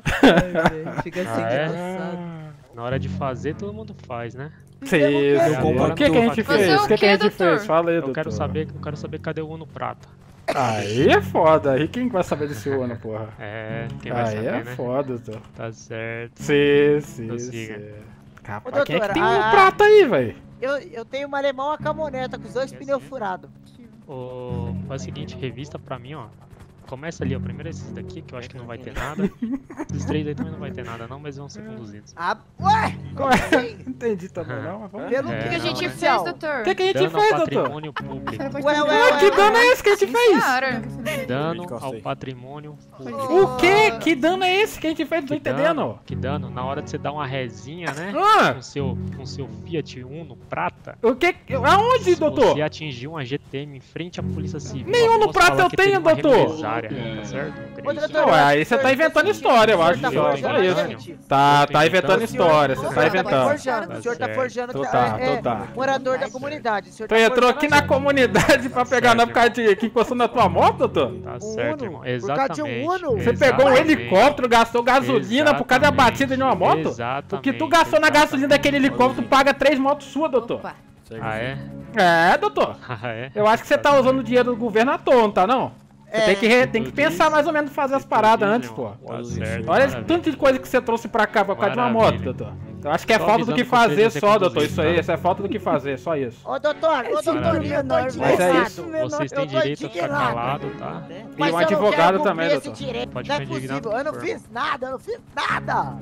Fica assim, Ah, é? engraçado. Na hora de fazer, todo mundo faz, né? Sim, Eu sim. compactuo. O que, que a gente Fazer fez? o O que, que quê, a gente doutor? fez? Fala aí, Eu doutor. quero saber, eu quero saber cadê o Uno Prata. Aí é foda. Aí quem vai saber desse Uno, porra? É, quem vai Aí saber, é né? foda, doutor. Tá certo. Sim, sim, Prossiga. sim. Ô, Rapaz, quem é que doutora, tem Uno a- Prata aí, velho? Eu, eu tenho uma alemão, uma caminhoneta com os dois pneus furados. Ô, faz o seguinte, revista pra mim, ó. Começa ali, ó. Primeiro esses daqui, que eu acho que não vai ter nada. Esses três aí também não vai ter nada, não, mas vão ser conduzidos. Ah, ué? Qual é? Entendi também, não, mas vamos Pelo É, que a não, gente né? fez, doutor? O que, que a gente Dano ao fez, doutor? patrimônio público. Ué, ué, Ué, que dano é esse que a gente fez? Dano ao patrimônio público. O quê? Que dano é esse que a gente fez? Não tô Que entendendo. dano, que dano, na hora de você dar uma rezinha, né? Ah! Com seu, com seu Fiat Uno prata. O que? Aonde, Se doutor? você atingiu uma G T M em frente à Polícia Civil. Nenhum no posso prata falar eu que tenho, teve uma doutor. represária, tá certo? Ô, doutor, Ué, aí você tá inventando história, eu acho. tá Só, forjando só a isso. gente. Tá, Eu tô tá inventando inventando história, você O tá senhor tá inventando. forjando, o senhor tá Tá forjando certo. que Tá, é, tá, tá. morador da comunidade. O senhor Tu tá entrou forjando aqui a na gente. comunidade pra pegar nós por causa de que encostou na tua moto, doutor? Tá Um certo, Uno? irmão. Por causa Exatamente. de um Uno? Você pegou um Exatamente. helicóptero, gastou gasolina por causa da Exatamente. batida de uma moto? Exatamente. O que tu gastou na gasolina daquele helicóptero, tu paga três motos suas, doutor. Opa. Ah, é? É, doutor. Ah, é? Eu acho que você tá usando o dinheiro do governo à toa, não tá não? Você É. tem que, re- tem que pensar mais ou menos fazer as paradas antes, pô. Tá certo. Olha esse maravilha. tanto de coisa que você trouxe pra cá por causa de uma moto, Maravilha. doutor. Eu acho que é Só falta do que avisando que vocês fazer vão ser só, doutor. conduzidos, Isso aí, tá? isso é falta do que fazer, só isso. Ô, doutor, ô, doutor, Maravilha. eu tô Mas é indignado. isso. Vocês têm Eu tô direito a ficar indignado. calado, tá? E Mas um eu não quero advogado cumprir também, esse doutor. direito. Pode Não é ficar indignado, possível, eu não por fiz nada, eu não fiz nada.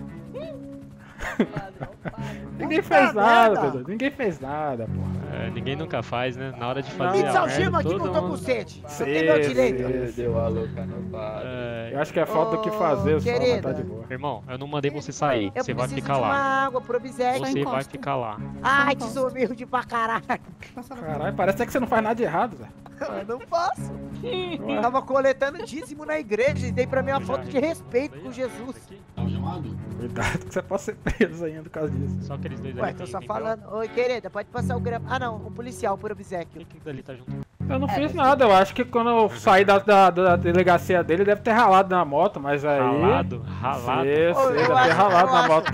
Ninguém Puta fez nada, merda. doutor. Ninguém fez nada, pô. É, ninguém nunca faz, né? Na hora de Me fazer a merda, desalgema aqui que eu todo tô com mundo... sede. Eu Sim, tenho meu direito. sim. Deu a louca no bar. É, Eu acho que é falta do que fazer só, mas tá querida. de boa. Irmão, eu não mandei você sair. Eu você vai preciso ficar de uma lá. água pro obséquio. Você vai ficar lá. Ai, te sou humilde pra caralho. Caralho, parece até que você não faz nada de errado, Zé. Eu não faço. Ué. Tava coletando dízimo na igreja e dei pra mim uma falta de respeito com Jesus. Cuidado que você pode ser preso ainda por causa disso. Só aqueles dois Ué, ali tô tem- só tem falando. Oi, querida, pode passar o grama. Ah, não, um policial por obséquio. Quem que dali tá junto? Eu não fiz nada, eu acho que quando eu saí da, da, da delegacia dele, deve ter ralado na moto, mas aí... Ralado? Ralado? Sim, sim, Ô, eu deve ter acho- ralado eu na acho- moto dele.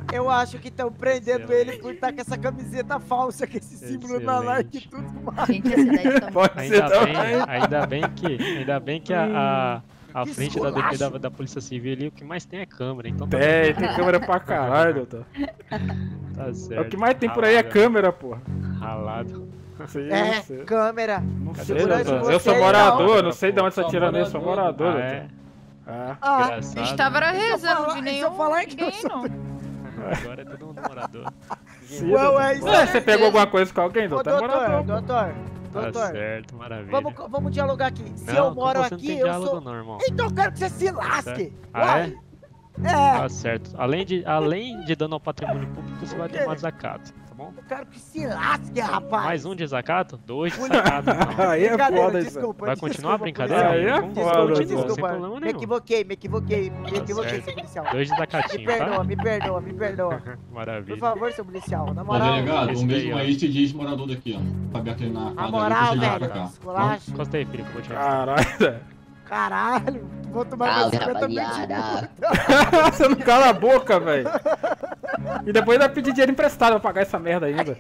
Eu acho que estão prendendo ele por estar com essa camiseta falsa, com esse símbolo na like e tudo mais. Gente, essa cidade tá Pode ser Ainda bem, também. ainda bem que, ainda bem que a, a, a Que frente da, esculacho. da, da Polícia Civil ali, o que mais tem é câmera, então tá, Tem, tem câmera pra caralho, doutor. tá certo. É o que mais tem por aí é Ralado, câmera, porra. Ralado. Sim, É, sei. câmera. Não sei, Segurança doutor. você Eu sou aí, morador, não. não sei de onde você tá tirando isso, eu sou morador, Ah, doutor. é? Ah. Ah, A gente tava era rezando, não vi falar- nenhum se eu falar que eu ninguém, sou- não. Agora é todo mundo morador. Sim, Ué, doutor. ué, isso Ué, é você pegou alguma coisa com alguém, Ô, doutor? É doutor, morador. pô. doutor, Tá doutor. certo, maravilha. Vamos, vamos dialogar aqui. Se Não, eu com moro você não aqui, tem eu diálogo sou... não, irmão. Então eu quero que você se lasque. Ah, Uai. é? É, Tá certo. Além de, além de dano ao patrimônio público, você vai quê? tomar desacato, tá bom? eu quero que se lasque, rapaz. Mais um desacato? Dois desacatos, então. Aí é Brincadeira, foda isso. desculpa, Vai desculpa, continuar a brincadeira? Aí é Vamos- foda, Continua, doutor. sem Desculpa, problema me nenhum. equivoquei, me equivoquei, me Tá equivoquei, certo. seu policial. Dois Me desacatinhos, perdoa, tá? me perdoa, me perdoa. Por Maravilha. favor, seu policial, na Ô, moral. delegado, esse o daí, mesmo ó. aí se diz morador daqui, ó. Pra bater na Na quadra moral, ali, pra chegar velho, pra cá. esculacho. Encosta aí, filho, que eu vou te revistar. Caralho. Caralho, vou tomar mais Salve, cinquenta mil de rapaziada. multa. Você não cala a boca, velho. E depois vai pedir dinheiro emprestado pra pagar essa merda ainda.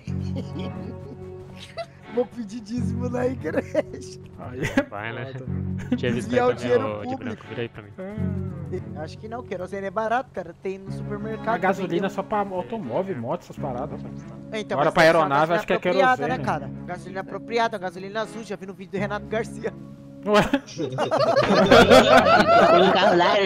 Vou pedir dízimo na igreja. Aí é Vai, né? foda. Deixa eu revistar Desviar o aí também, dinheiro ô, de público. branco. Vira aí pra mim. Acho que não, querosene é barato, cara. Tem no supermercado. A gasolina é também, só pra automóvel, moto, essas paradas. tem- Então, Agora mas pra tem que ser uma aeronave, gasolina acho que é apropriada, querosene. né, cara? Gasolina apropriada, gasolina azul. Já vi no vídeo do Renato Garcia. Ué, Tem um carro lá,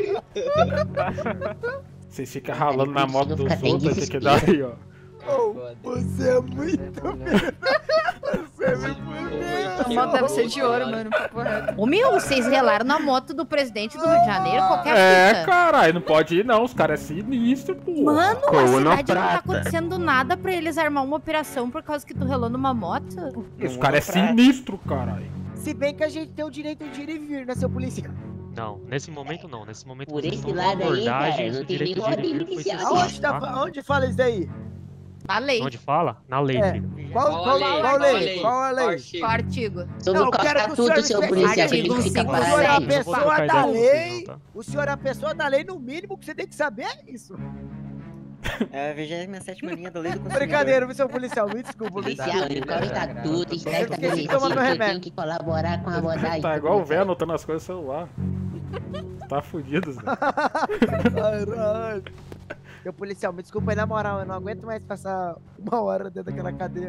não? vocês ficam ralando na moto dos Fica sem outros, tem que dar aí, ó. Oh, você é muito bem. Você me A moto deve ser de ouro, mano. Papo reto. Ô meu, vocês relaram na moto do presidente do Rio de Janeiro, qualquer É, fita. caralho, não pode ir não, os caras é sinistro, pô. Mano, a Coroa na cidade não tá prata. acontecendo nada pra eles armar uma operação por causa que tu relou numa moto. Os caras é sinistro, caralho. Se bem que a gente tem o direito de ir e vir, né, seu policial? Não, nesse momento não. Nesse momento Por vocês esse estão com lado aí, abordagens, cara, o não tem direito nem de ir e vir ordem foi inicial. cessado, Aonde, tá, tá? onde fala isso daí? A lei. Onde fala? Na lei, É. filho. Qual, Qual qual, a lei? qual Qual a lei? lei? Qual a lei? Qual artigo? Sobre Não, o eu quero que o tudo, senhor seu me policial, explique. você tem que ficar Artigo O senhor é a parado aí. Eu não vou pessoa trocar da ideia com vocês, lei. não, tá? O senhor é a pessoa da lei, no mínimo que você tem que saber é isso. É a vigésima sétima linha da lei do consumidor. Brincadeira, viu, seu policial? Me desculpa, me Policial, desculpa. o cara está tudo, está Eu esqueci de tomar meu eu remédio. tenho que colaborar com a abordagem. Tá igual o velho anotando as coisas no celular. Tá fudido, Zé. Caralho. Meu policial, me desculpa aí, na moral, eu não aguento mais passar uma hora dentro daquela cadeia.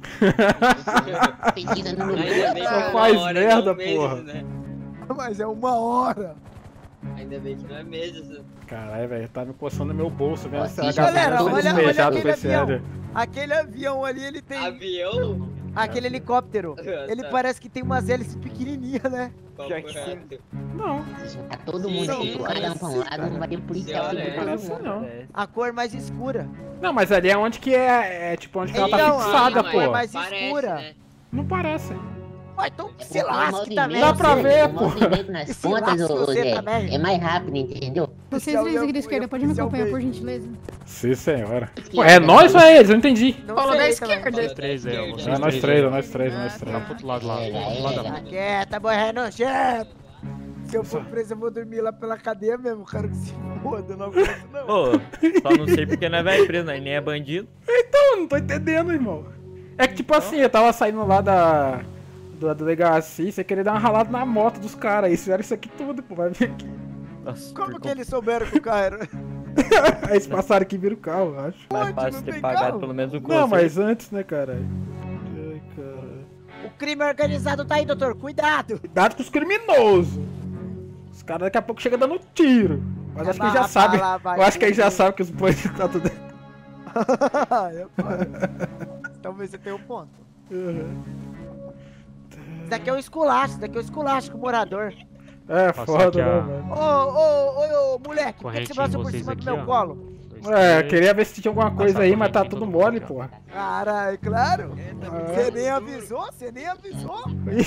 Pedida no Ainda bem que Só é uma faz hora, merda, não meses, porra. né? Mas é uma hora. Ainda bem que não é meses. né? Caralho, velho, tá me coçando meu bolso, né? Nossa, Essa galera, gasolina olha- sendo olha despejada aquele pra esse avião. área. Aquele avião ali, ele tem... Avião? Aquele helicóptero. Ele Tá. parece que tem umas hélices pequenininhas, né? Papo reto. Não, Tá todo mundo Sim, aqui, cada um pra um lado, não vai ter policial Olha, aqui é. pra todo parece mundo. não. A cor mais escura. Não, mas ali é onde que é, é tipo, onde que ela tá Então, fixada, a cor pô. mais Parece, escura. né? Não parece. Ué, então se É, o lasque também. Dá pra ver, o pô. movimento nas Se pontas, lasque ô, ô, você Zé, também. é mais rápido, entendeu? Vocês Eu- três eu- aqui da esquerda, eu- pode me eu- acompanhar, eu- por gentileza? Sim, senhora. Pô, é nós ou é eles? Eu não entendi. Não Falou sei da também. esquerda. Vocês três aí, ó. Vocês É nós três, é nós três, é nós Tá três. pro outro lado lá. É, Pro outro lado é, lá. Tá quieta, boy, nojento. Se eu for preso, eu vou dormir lá pela cadeia mesmo. Quero que se foda, eu não aguento, não. Pô, só não sei porque não é velho preso, né? Nem é bandido. Eu não tô entendendo, irmão. É que tipo assim, eu tava saindo lá da. Da delegacia, e você queria dar uma ralada na moto dos caras aí. Fizeram isso aqui tudo, pô. Vai vir aqui. Nossa, Como por que eles souberam que o carro era... Aí eles passaram aqui e viram o carro, eu acho. mais Onde? fácil Não ter tem pagado carro? pelo menos o Não, conselho. mas antes, né, caralho? Ai, caralho. O crime organizado tá aí, doutor. Cuidado. Cuidado com os criminosos. Os caras daqui a pouco chegam dando tiro. Mas acho que eles já Vai sabem. lá, vai Eu acho que eles já tudo. sabem que os bois tá tudo. É foda. Talvez você tenha um ponto. Uhum. Isso daqui é um esculacho. Isso daqui é um esculacho com o morador. É Passar foda, aqui né, a- velho? Ô, ô, ô, ô, moleque. Por que que você Correntinho passou por vocês cima do aqui, meu ó. colo? Dois, É, três. queria ver se tinha alguma coisa Passar aí, a mas tá correntinha tudo em todo mole, mundo, porra. Caralho, claro. Ah. Você nem avisou? Você nem avisou?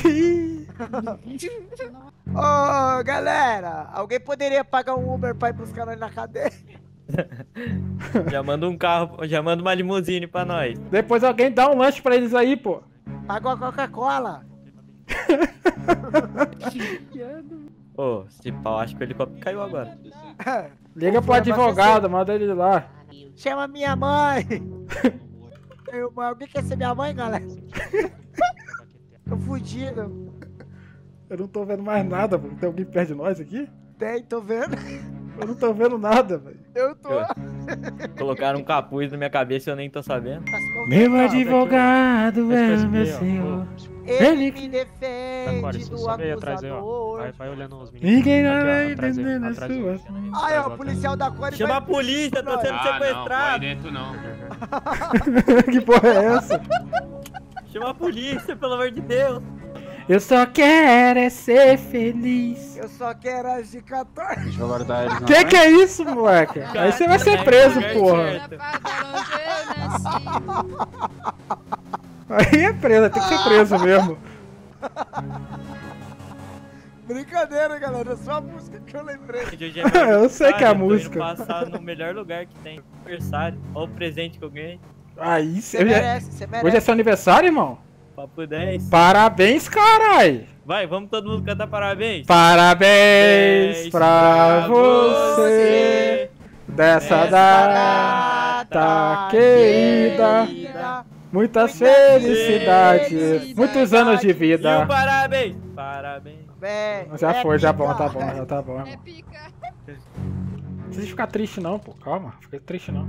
Ô, galera. Alguém poderia pagar um Uber pra ir buscar nós na cadeia? Já manda um carro, já manda uma limusine pra nós. Depois alguém dá um lanche pra eles aí, pô. Pagou a Coca-Cola. Ô, esse pau, acho que o helicóptero caiu agora. Liga pro advogado, manda ele lá. Chama minha mãe. Eu, mãe, alguém quer ser minha mãe, galera? Tô fugido. Eu não tô vendo mais nada, mano. Tem alguém perto de nós aqui? Tem, tô vendo. Eu não tô vendo nada, velho. Eu tô. Colocaram um capuz na minha cabeça e eu nem tô sabendo. Meu advogado é o meu senhor. Ele Tá, me defende do só veio atrás aí, ó. acusador. Vai, vai olhando os meninos. Ninguém Aqui, ó, vai atrás aí, entender atrás aí, sua. ó. Ai, ó, o policial da Core Chama a polícia, tô sendo Ah, não, vai sequestrado. dentro não. Que porra é essa? Chama a polícia, pelo amor de Deus. Eu só quero é ser feliz. Eu só quero as de quatorze. Deixa eu guardar eles na Que que é isso, moleque? Cara, Aí você vai ser é preso, lugar porra. certo. Aí é preso, tem que ser preso mesmo. Brincadeira, galera. É só a música que eu lembrei. Hoje é meu Eu sei que é a aniversário, tô indo música. passar no melhor lugar que tem. Aniversário. Olha o presente que eu ganhei. Aí Você você merece, você merece. Hoje é seu aniversário, irmão? Papo dez. Parabéns, carai! Vai, vamos todo mundo cantar parabéns. Parabéns Dez pra pra você dessa nessa data data querida. querida. Muitas felicidades, felicidades. muitos anos de E um vida. parabéns. Parabéns. Bem, Já é foi, já pica. bom, tá bom, já tá bom. É irmão. pica. Não precisa ficar triste não, pô. Calma, fica triste não.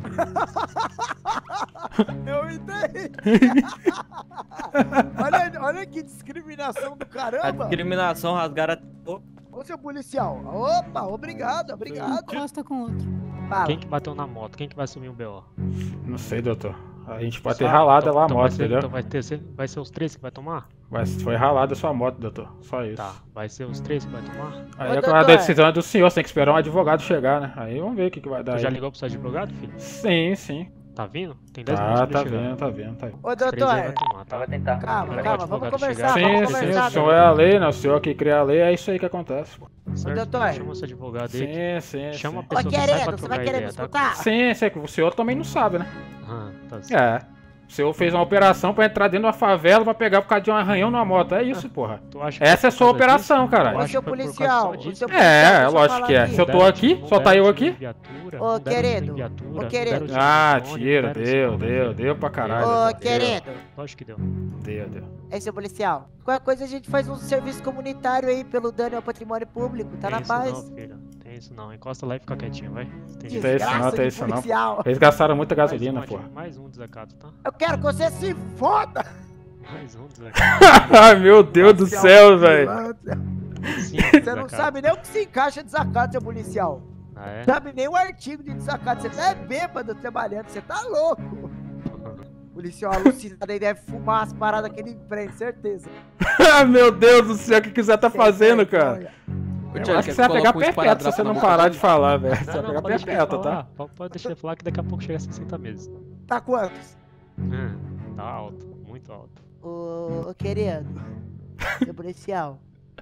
Eu entendi. olha, olha que discriminação do A caramba. discriminação rasgaram a boca. Ô, seu policial. Opa, obrigado, obrigado. Encosta com outro. Fala. Quem que bateu na moto? Quem que vai assumir o B O? Não sei, doutor. A gente pode ter Só- ralado então- lá a então moto, vai ser, entendeu? Então vai, ter, ser- vai ser os três que vai tomar? Mas foi ralada a sua moto, doutor. Só isso. Tá, vai ser os três que vai tomar? Aí Ô, a- a doutor. decisão é do senhor, você tem que esperar um advogado chegar, né? Aí vamos ver o que, que vai dar. Tu já aí. ligou pro seu advogado, filho? Sim, sim. Tá vindo? Tem dez minutos Tá, pra tá ele chegar. vendo, tá vendo, tá vendo. Ô, Os três aí doutor. vai tomar, tá? Calma, Vai calma, o vamos advogado conversar, chegar. vamos Sim, sim, conversar. o senhor é a lei, né? O senhor que cria a lei, é isso aí que acontece, pô. Certo? doutor. Chama seu advogado aí. Sim, sim, Chama a sim. Ô, pessoa que sabe querido, pra você trocar vai querer me ideia, tá? escutar? Sim, sim, o senhor também não sabe, né? Ah, tá certo. É. O senhor fez uma operação pra entrar dentro de uma favela pra pegar por causa de um arranhão numa moto. É isso, porra. Tu acha que Essa é foi sua por causa operação, disso? caralho. Eu Ô, acho seu que foi por causa policial, só ô, disso. seu É, policial, deixa eu lógico falar que é. aqui. Se eu tô aqui, só tá eu aqui. Ô, querido, ô, querido. Ah, tira, deu, deu, deu pra caralho. Ô, deu. querido. Lógico que deu. Deu, deu. É, seu policial. Qualquer coisa a gente faz um serviço comunitário aí pelo dano ao patrimônio público, tá Tem na isso paz? não, filho. Tem isso não. Encosta lá e fica quietinho, vai. Tem Desgraça Tem isso não, tem de isso não. policial. Eles gastaram muita Mais gasolina, um, porra. Mais um desacato, tá? Eu quero que você se foda! Mais um desacato. Ai, meu Deus do céu, velho. Sim, Você não desacato. sabe nem o que se encaixa desacato, seu policial. Ah, é? Sabe nem o artigo de desacato. Você tá é bêbado trabalhando, você tá louco. O policial alucinado aí deve fumar as paradas que ele empreende, certeza. Ah, meu Deus do céu, o que que você tá fazendo, cara? Ô, Eu Thiago, acho que quer você vai pegar colocar um perpétuo se esparadrapo você na não boca parar dele? de falar, velho. Você Não, vai não, pegar pode deixar ele perpétuo, tá? falar. Pode, pode deixar ele falar que daqui a pouco chega a sessenta meses. Tá quantos? Hum, tá alto, muito alto. Ô, ô querido. Seu policial.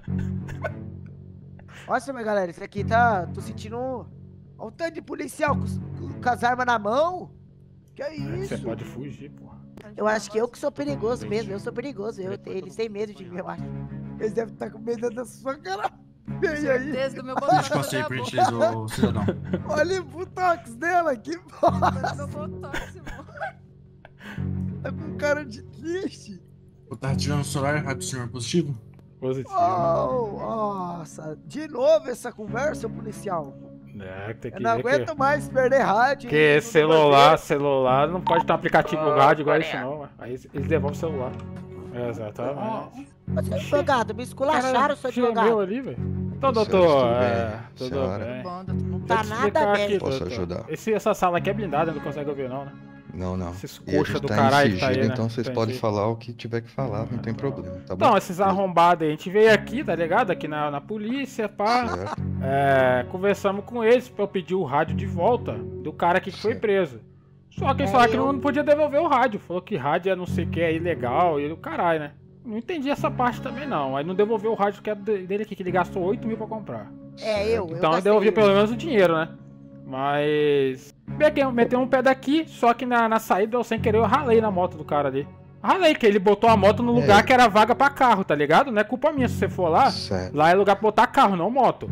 Nossa, minha galera, isso aqui tá. Tô sentindo um. Olha o tanto de policial com, os- com as armas na mão. Que é Você isso? pode fugir, porra. Eu acho que eu que sou perigoso mesmo. Eu sou perigoso. Eu, eles têm medo de mim, eu acho. Eles devem estar com medo da sua cara. Vem aí. Certeza do meu Deixa eu botox. passar aí da pra boca. vocês, ô cidadão. Olha o botox dela, que bosta. Meu botox, irmão. Tá com cara de triste. Eu tava tirando o celular, rápido, senhor positivo? Positivo. Oh, nossa. De novo essa conversa, policial. É, tem Eu que não ver aguento que... mais perder rádio. Porque não celular, celular não pode ter um aplicativo Ô, rádio igual isso Coreia. não, ué. Aí eles devolvem o celular. Exatamente. Você é advogado, me esculacharam, seu Gemeu advogado. ali, velho. Então, Senhores, doutor, tudo bem? é, tudo Senhora? bem. Bom, doutor. Não Deixa tá eu te nada explicar bem. aqui, Posso doutor. ajudar? Esse, essa sala aqui é blindada, não consegue ouvir não, né? Não, não. Esses E a coxa gente do tá caralho em que tá aí, sigilo, né? então vocês Entendi. podem falar o que tiver que falar, não tem problema, tá bom? Então, esses arrombados aí, a gente veio aqui, tá ligado? Aqui na, na polícia, pá. Certo. É, conversamos com eles pra eu pedir o rádio de volta do cara aqui que foi Certo. preso. Só que eles É, falaram que eu- não podia devolver o rádio. Falou que rádio é não sei o que, é ilegal e o caralho, né? Não entendi essa parte também não. Aí não devolveu o rádio que era de- dele aqui, que ele gastou oito mil pra comprar. É, eu. eu Então eu gastei devolvi eu. pelo menos o dinheiro, né? Mas. Peguei, meteu um pé daqui, só que na, na saída eu sem querer eu ralei na moto do cara ali. Ralei, que ele botou a moto no E lugar aí? que era vaga pra carro, tá ligado? Não é culpa minha se você for lá. Certo. Lá é lugar pra botar carro, não moto.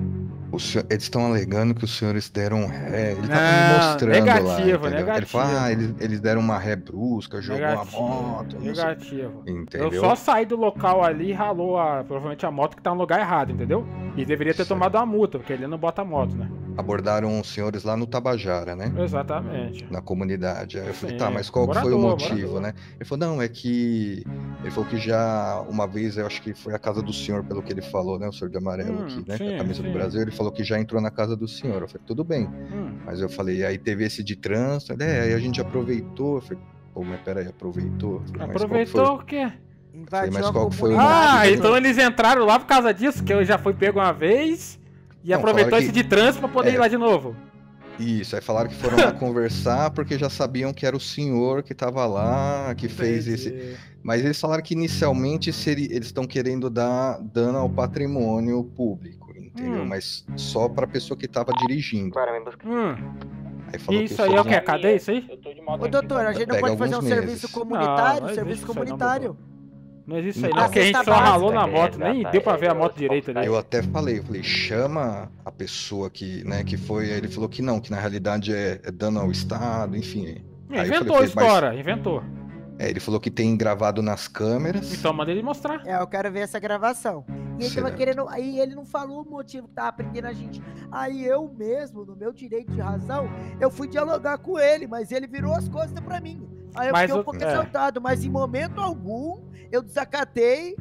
O senhor- eles estão alegando que os senhores deram ré. Ele tava Não, me mostrando negativo, lá, entendeu? Ele negativo. falou, ah, eles, eles deram uma ré brusca, jogou Negativo, a moto. não sei- negativo. Entendeu? Eu só saí do local ali e ralou a, provavelmente a moto que tá no lugar errado, entendeu? E deveria ter tomado uma multa, porque ele não bota a moto, né? Abordaram os senhores lá no Tabajara, né? Exatamente. Na comunidade. Aí eu falei, Sim, tá, mas qual que foi o morador, motivo, morador. né? Ele falou, não, é que. Ele falou que já uma vez, eu acho que foi a casa do senhor, pelo que ele falou, né? O senhor de amarelo Hum, aqui, né? sim, a camisa sim. do Brasil, ele falou que já entrou na casa do senhor. Eu falei, tudo bem. Hum. Mas eu falei, aí teve esse de trânsito, ele, é, aí a gente aproveitou. Eu falei, pô, mas peraí, aproveitou? Eu falei, mas qual que Aproveitou foi? o quê? Eu falei, mas qual que foi o Ah, motivo? então eles entraram lá por causa disso, que eu já fui pego uma vez e Não, aproveitou falaram esse que- de trânsito pra poder é. ir lá de novo. Isso, aí falaram que foram lá conversar porque já sabiam que era o senhor que tava lá, que fez esse. Mas eles falaram que inicialmente seria, eles estão querendo dar dano ao patrimônio público, entendeu? Hum. Mas só pra pessoa que tava dirigindo. Hum. Aí falou Isso que aí é o senhor- que? É cadeia isso aí? Ô, doutor, a gente não Pega pode fazer um alguns serviço meses. comunitário, Não, não serviço existe isso aí não, comunitário. Não existe isso aí Não. não, porque a gente cesta só ralou na básica. moto, nem deu pra ver a moto direito ali. Eu até falei, eu falei, chama a pessoa que, né, que foi. Aí ele falou que não, que na realidade é, é dano ao Estado, enfim. Aí eu falei, Inventou a falei, mas- história, inventou. É, ele falou que tem gravado nas câmeras. Então manda ele mostrar. É, eu quero ver essa gravação. E ele tava Certo. querendo. Aí ele não falou o motivo que tava prendendo a gente. Aí eu mesmo, no meu direito de razão, eu fui dialogar com ele, mas ele virou as costas pra mim. Aí eu Mas fiquei um o- pouco é. exaltado, mas em momento algum eu desacatei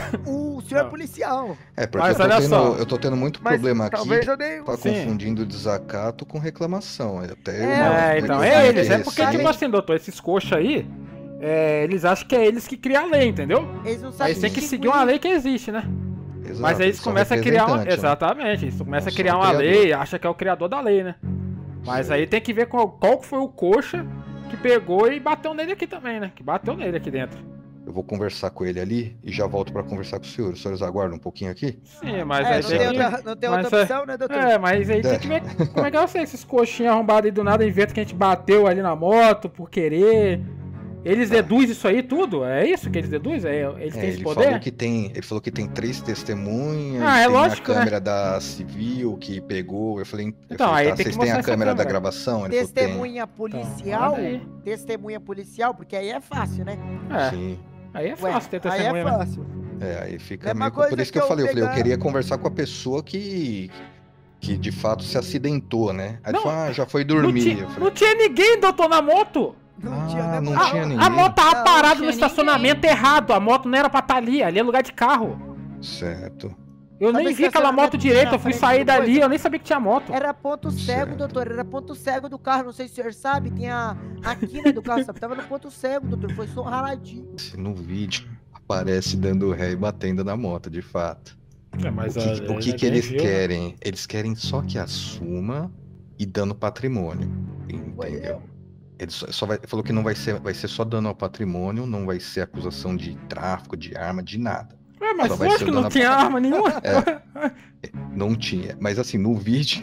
o senhor Não. policial. É, porque Mas eu, tô olha tendo, só. eu tô tendo muito Mas problema aqui. talvez eu dei- Tá Sim. confundindo desacato com reclamação. Até É, então uma- é eles, é porque, recente- tipo assim, doutor, esses coxa aí, é, eles acham que é eles que criam a lei, entendeu? Eles não Aí sabem eles têm que distinguir. seguir uma lei que existe, né? Exato, Mas aí eles são começam a criar uma. representantes, né? Exatamente, eles começam a Não criar são uma criador. lei, acha que é o criador da lei, né? Mas aí tem que ver qual, qual que foi o coxa que pegou e bateu nele aqui também, né? Que bateu nele aqui dentro. Eu vou conversar com ele ali e já volto pra conversar com os senhores. Os senhores aguardam um pouquinho aqui? Sim, mas É, aí não tem tem que... outra, não tem mas outra é- opção, né, doutor? É, mas aí tem que ver como é que eu sei, esses coxinhas arrombados aí do nada inventam que a gente bateu ali na moto por querer. Eles deduzem isso aí tudo? É isso que eles deduzem? É, eles É, têm esse ele poder? falou que tem. Ele falou que tem três testemunhas. Ah, é tem lógico, a né? câmera da civil que pegou. Eu falei, eu Então, falei, aí tá, tem que vocês têm mostrar a essa câmera da câmera. gravação? Ele falou, tem. Testemunha policial? manda aí. Testemunha policial, porque aí é fácil, né? É, Sim. aí é Ué, fácil ter aí testemunha, é né? fácil. É, aí fica Mesma meio. coisa Por isso que que eu eu falei, eu falei, eu pegar- queria conversar com a pessoa que. Que de fato se acidentou, né? Aí ele Não, falou, ah, já foi Não dormir. tinha, Eu falei, não tinha ninguém, doutor, na moto. Não tinha, ah, né? não a, tinha a ninguém. moto tava Não, parada não no tinha estacionamento errado. A moto não era pra estar ali, ali é lugar de carro. Certo. Eu Sabe nem esse vi aquela moto estacionamento direito, na eu fui frente sair do dali, coisa? eu nem sabia que tinha moto. Era ponto cego, Certo. doutor. Era ponto cego do carro. Não sei se o senhor sabe. Tem a, a quina do carro, sabe? Tava no ponto cego, doutor. Foi só um raladinho. Se no vídeo aparece dando ré e batendo na moto, de fato. É, mas o que, o que, que eles querem? Eles querem só que assuma e dano patrimônio. Entendeu? Ele só, só vai, falou que não vai ser, vai ser só dano ao patrimônio, não vai ser acusação de tráfico, de arma, de nada. É, mas Só vai lógico ser que dano não a- tinha arma nenhuma. É, não tinha. Mas assim, no vídeo.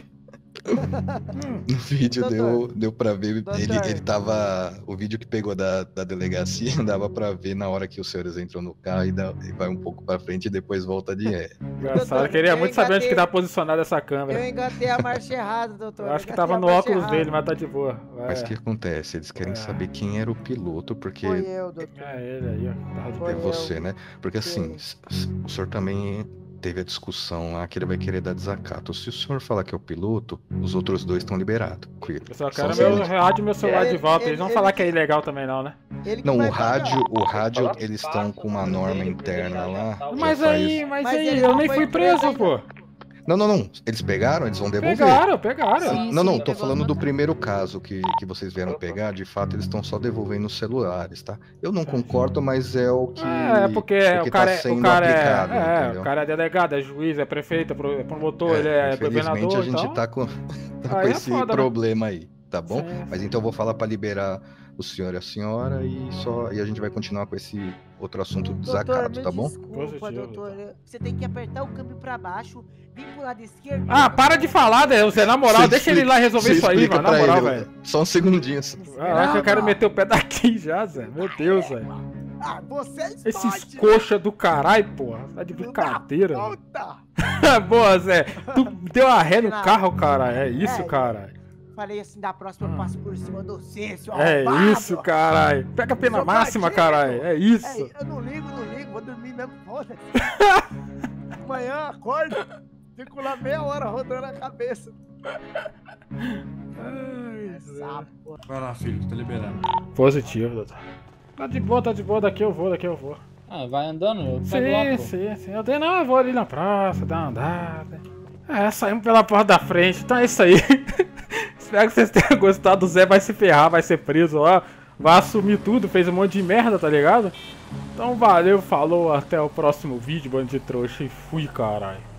No vídeo Doutor. deu, deu pra ver. Ele, Doutor. ele tava. O vídeo que pegou da, da delegacia dava pra ver na hora que os senhores entram no carro e, dá- e vai um pouco pra frente e depois volta de ré. Engraçado, Doutor, eu queria eu muito saber onde que engatei- tá posicionada essa Eu câmera. engatei a marcha errada, doutor. Eu acho que engatei tava a no marcha óculos errada. dele, mas tá de boa. Vai. Mas o que acontece? Eles querem É. saber quem era o piloto, porque Foi eu, doutor. É ele aí, ó. Tava de Foi é boa. você, né? Porque assim, s- s- o senhor também teve a discussão lá que ele vai querer dar desacato. Se o senhor falar que é o piloto, os outros dois estão liberados. Tranquilo. Eu só Só quero o meu seguinte. rádio e meu celular de Ele- volta. ele- Eles vão ele- falar que é ilegal também não, né? Ele que Não, vai o pagar. rádio, o rádio, eles estão com uma norma interna lá. já Mas faz- aí, mas, Mas aí, ele eu não nem foi fui preso preso, ainda. pô. Não, não, não. Eles pegaram, eles vão devolver. Pegaram, pegaram. Sim, Não, não, sim, tô pegou falando no- do primeiro caso que, que vocês vieram pegar, de fato eles estão só devolvendo os celulares, tá? Eu não concordo, mas é o que, É, porque o que o cara, tá é- sendo o cara aplicado, é, é, entendeu? o cara é delegado, é juiz, é prefeito, é pro- é promotor, ele é infelizmente governador, a gente então... tá com, tá com Aí é esse foda, né? problema aí, tá bom? Sim. Mas então eu vou falar pra liberar o senhor e a senhora e só e a gente vai continuar com esse outro assunto do Doutor, desacato, me tá bom? desculpa, Positivo, doutor. Você tem que apertar o câmbio pra baixo, vir pro lado esquerdo. Ah, para de falar, né? Você, na moral, Você deixa ele explica- lá resolver você isso aí, explica mano, na pra moral, ele, velho. Só um segundinho. Ah, acho que eu quero meter o pé daqui já, Zé. Meu Deus, velho. Ah, vocês Esses coxa do caralho, porra. Tá de brincadeira. velho. Puta! Boa, Zé. Tu deu a ré no carro, cara. É isso, É, caralho. Falei assim, da próxima eu passo por cima do C, seu É arrombado. isso, caralho. Pega a pena Seu máxima, bandido. caralho. É isso. É, eu não ligo, não ligo, vou dormir mesmo, foda-se. Amanhã acordo, fico lá meia hora rodando a cabeça. Ai, sapo. Vai lá, filho, tá liberado. Positivo, doutor. Tá de boa, tá de boa. Daqui eu vou, daqui eu vou. Ah, vai andando, eu pego lá, Sim, pô. sim, sim. Eu tenho, não, eu vou ali na praça, dar uma andada. É, saímos pela porta da frente. Então é isso aí. Espero que vocês tenham gostado. O Zé vai se ferrar, vai ser preso lá. Vai assumir tudo, fez um monte de merda, tá ligado? Então valeu, falou, até o próximo vídeo, bando de trouxa. E fui, caralho.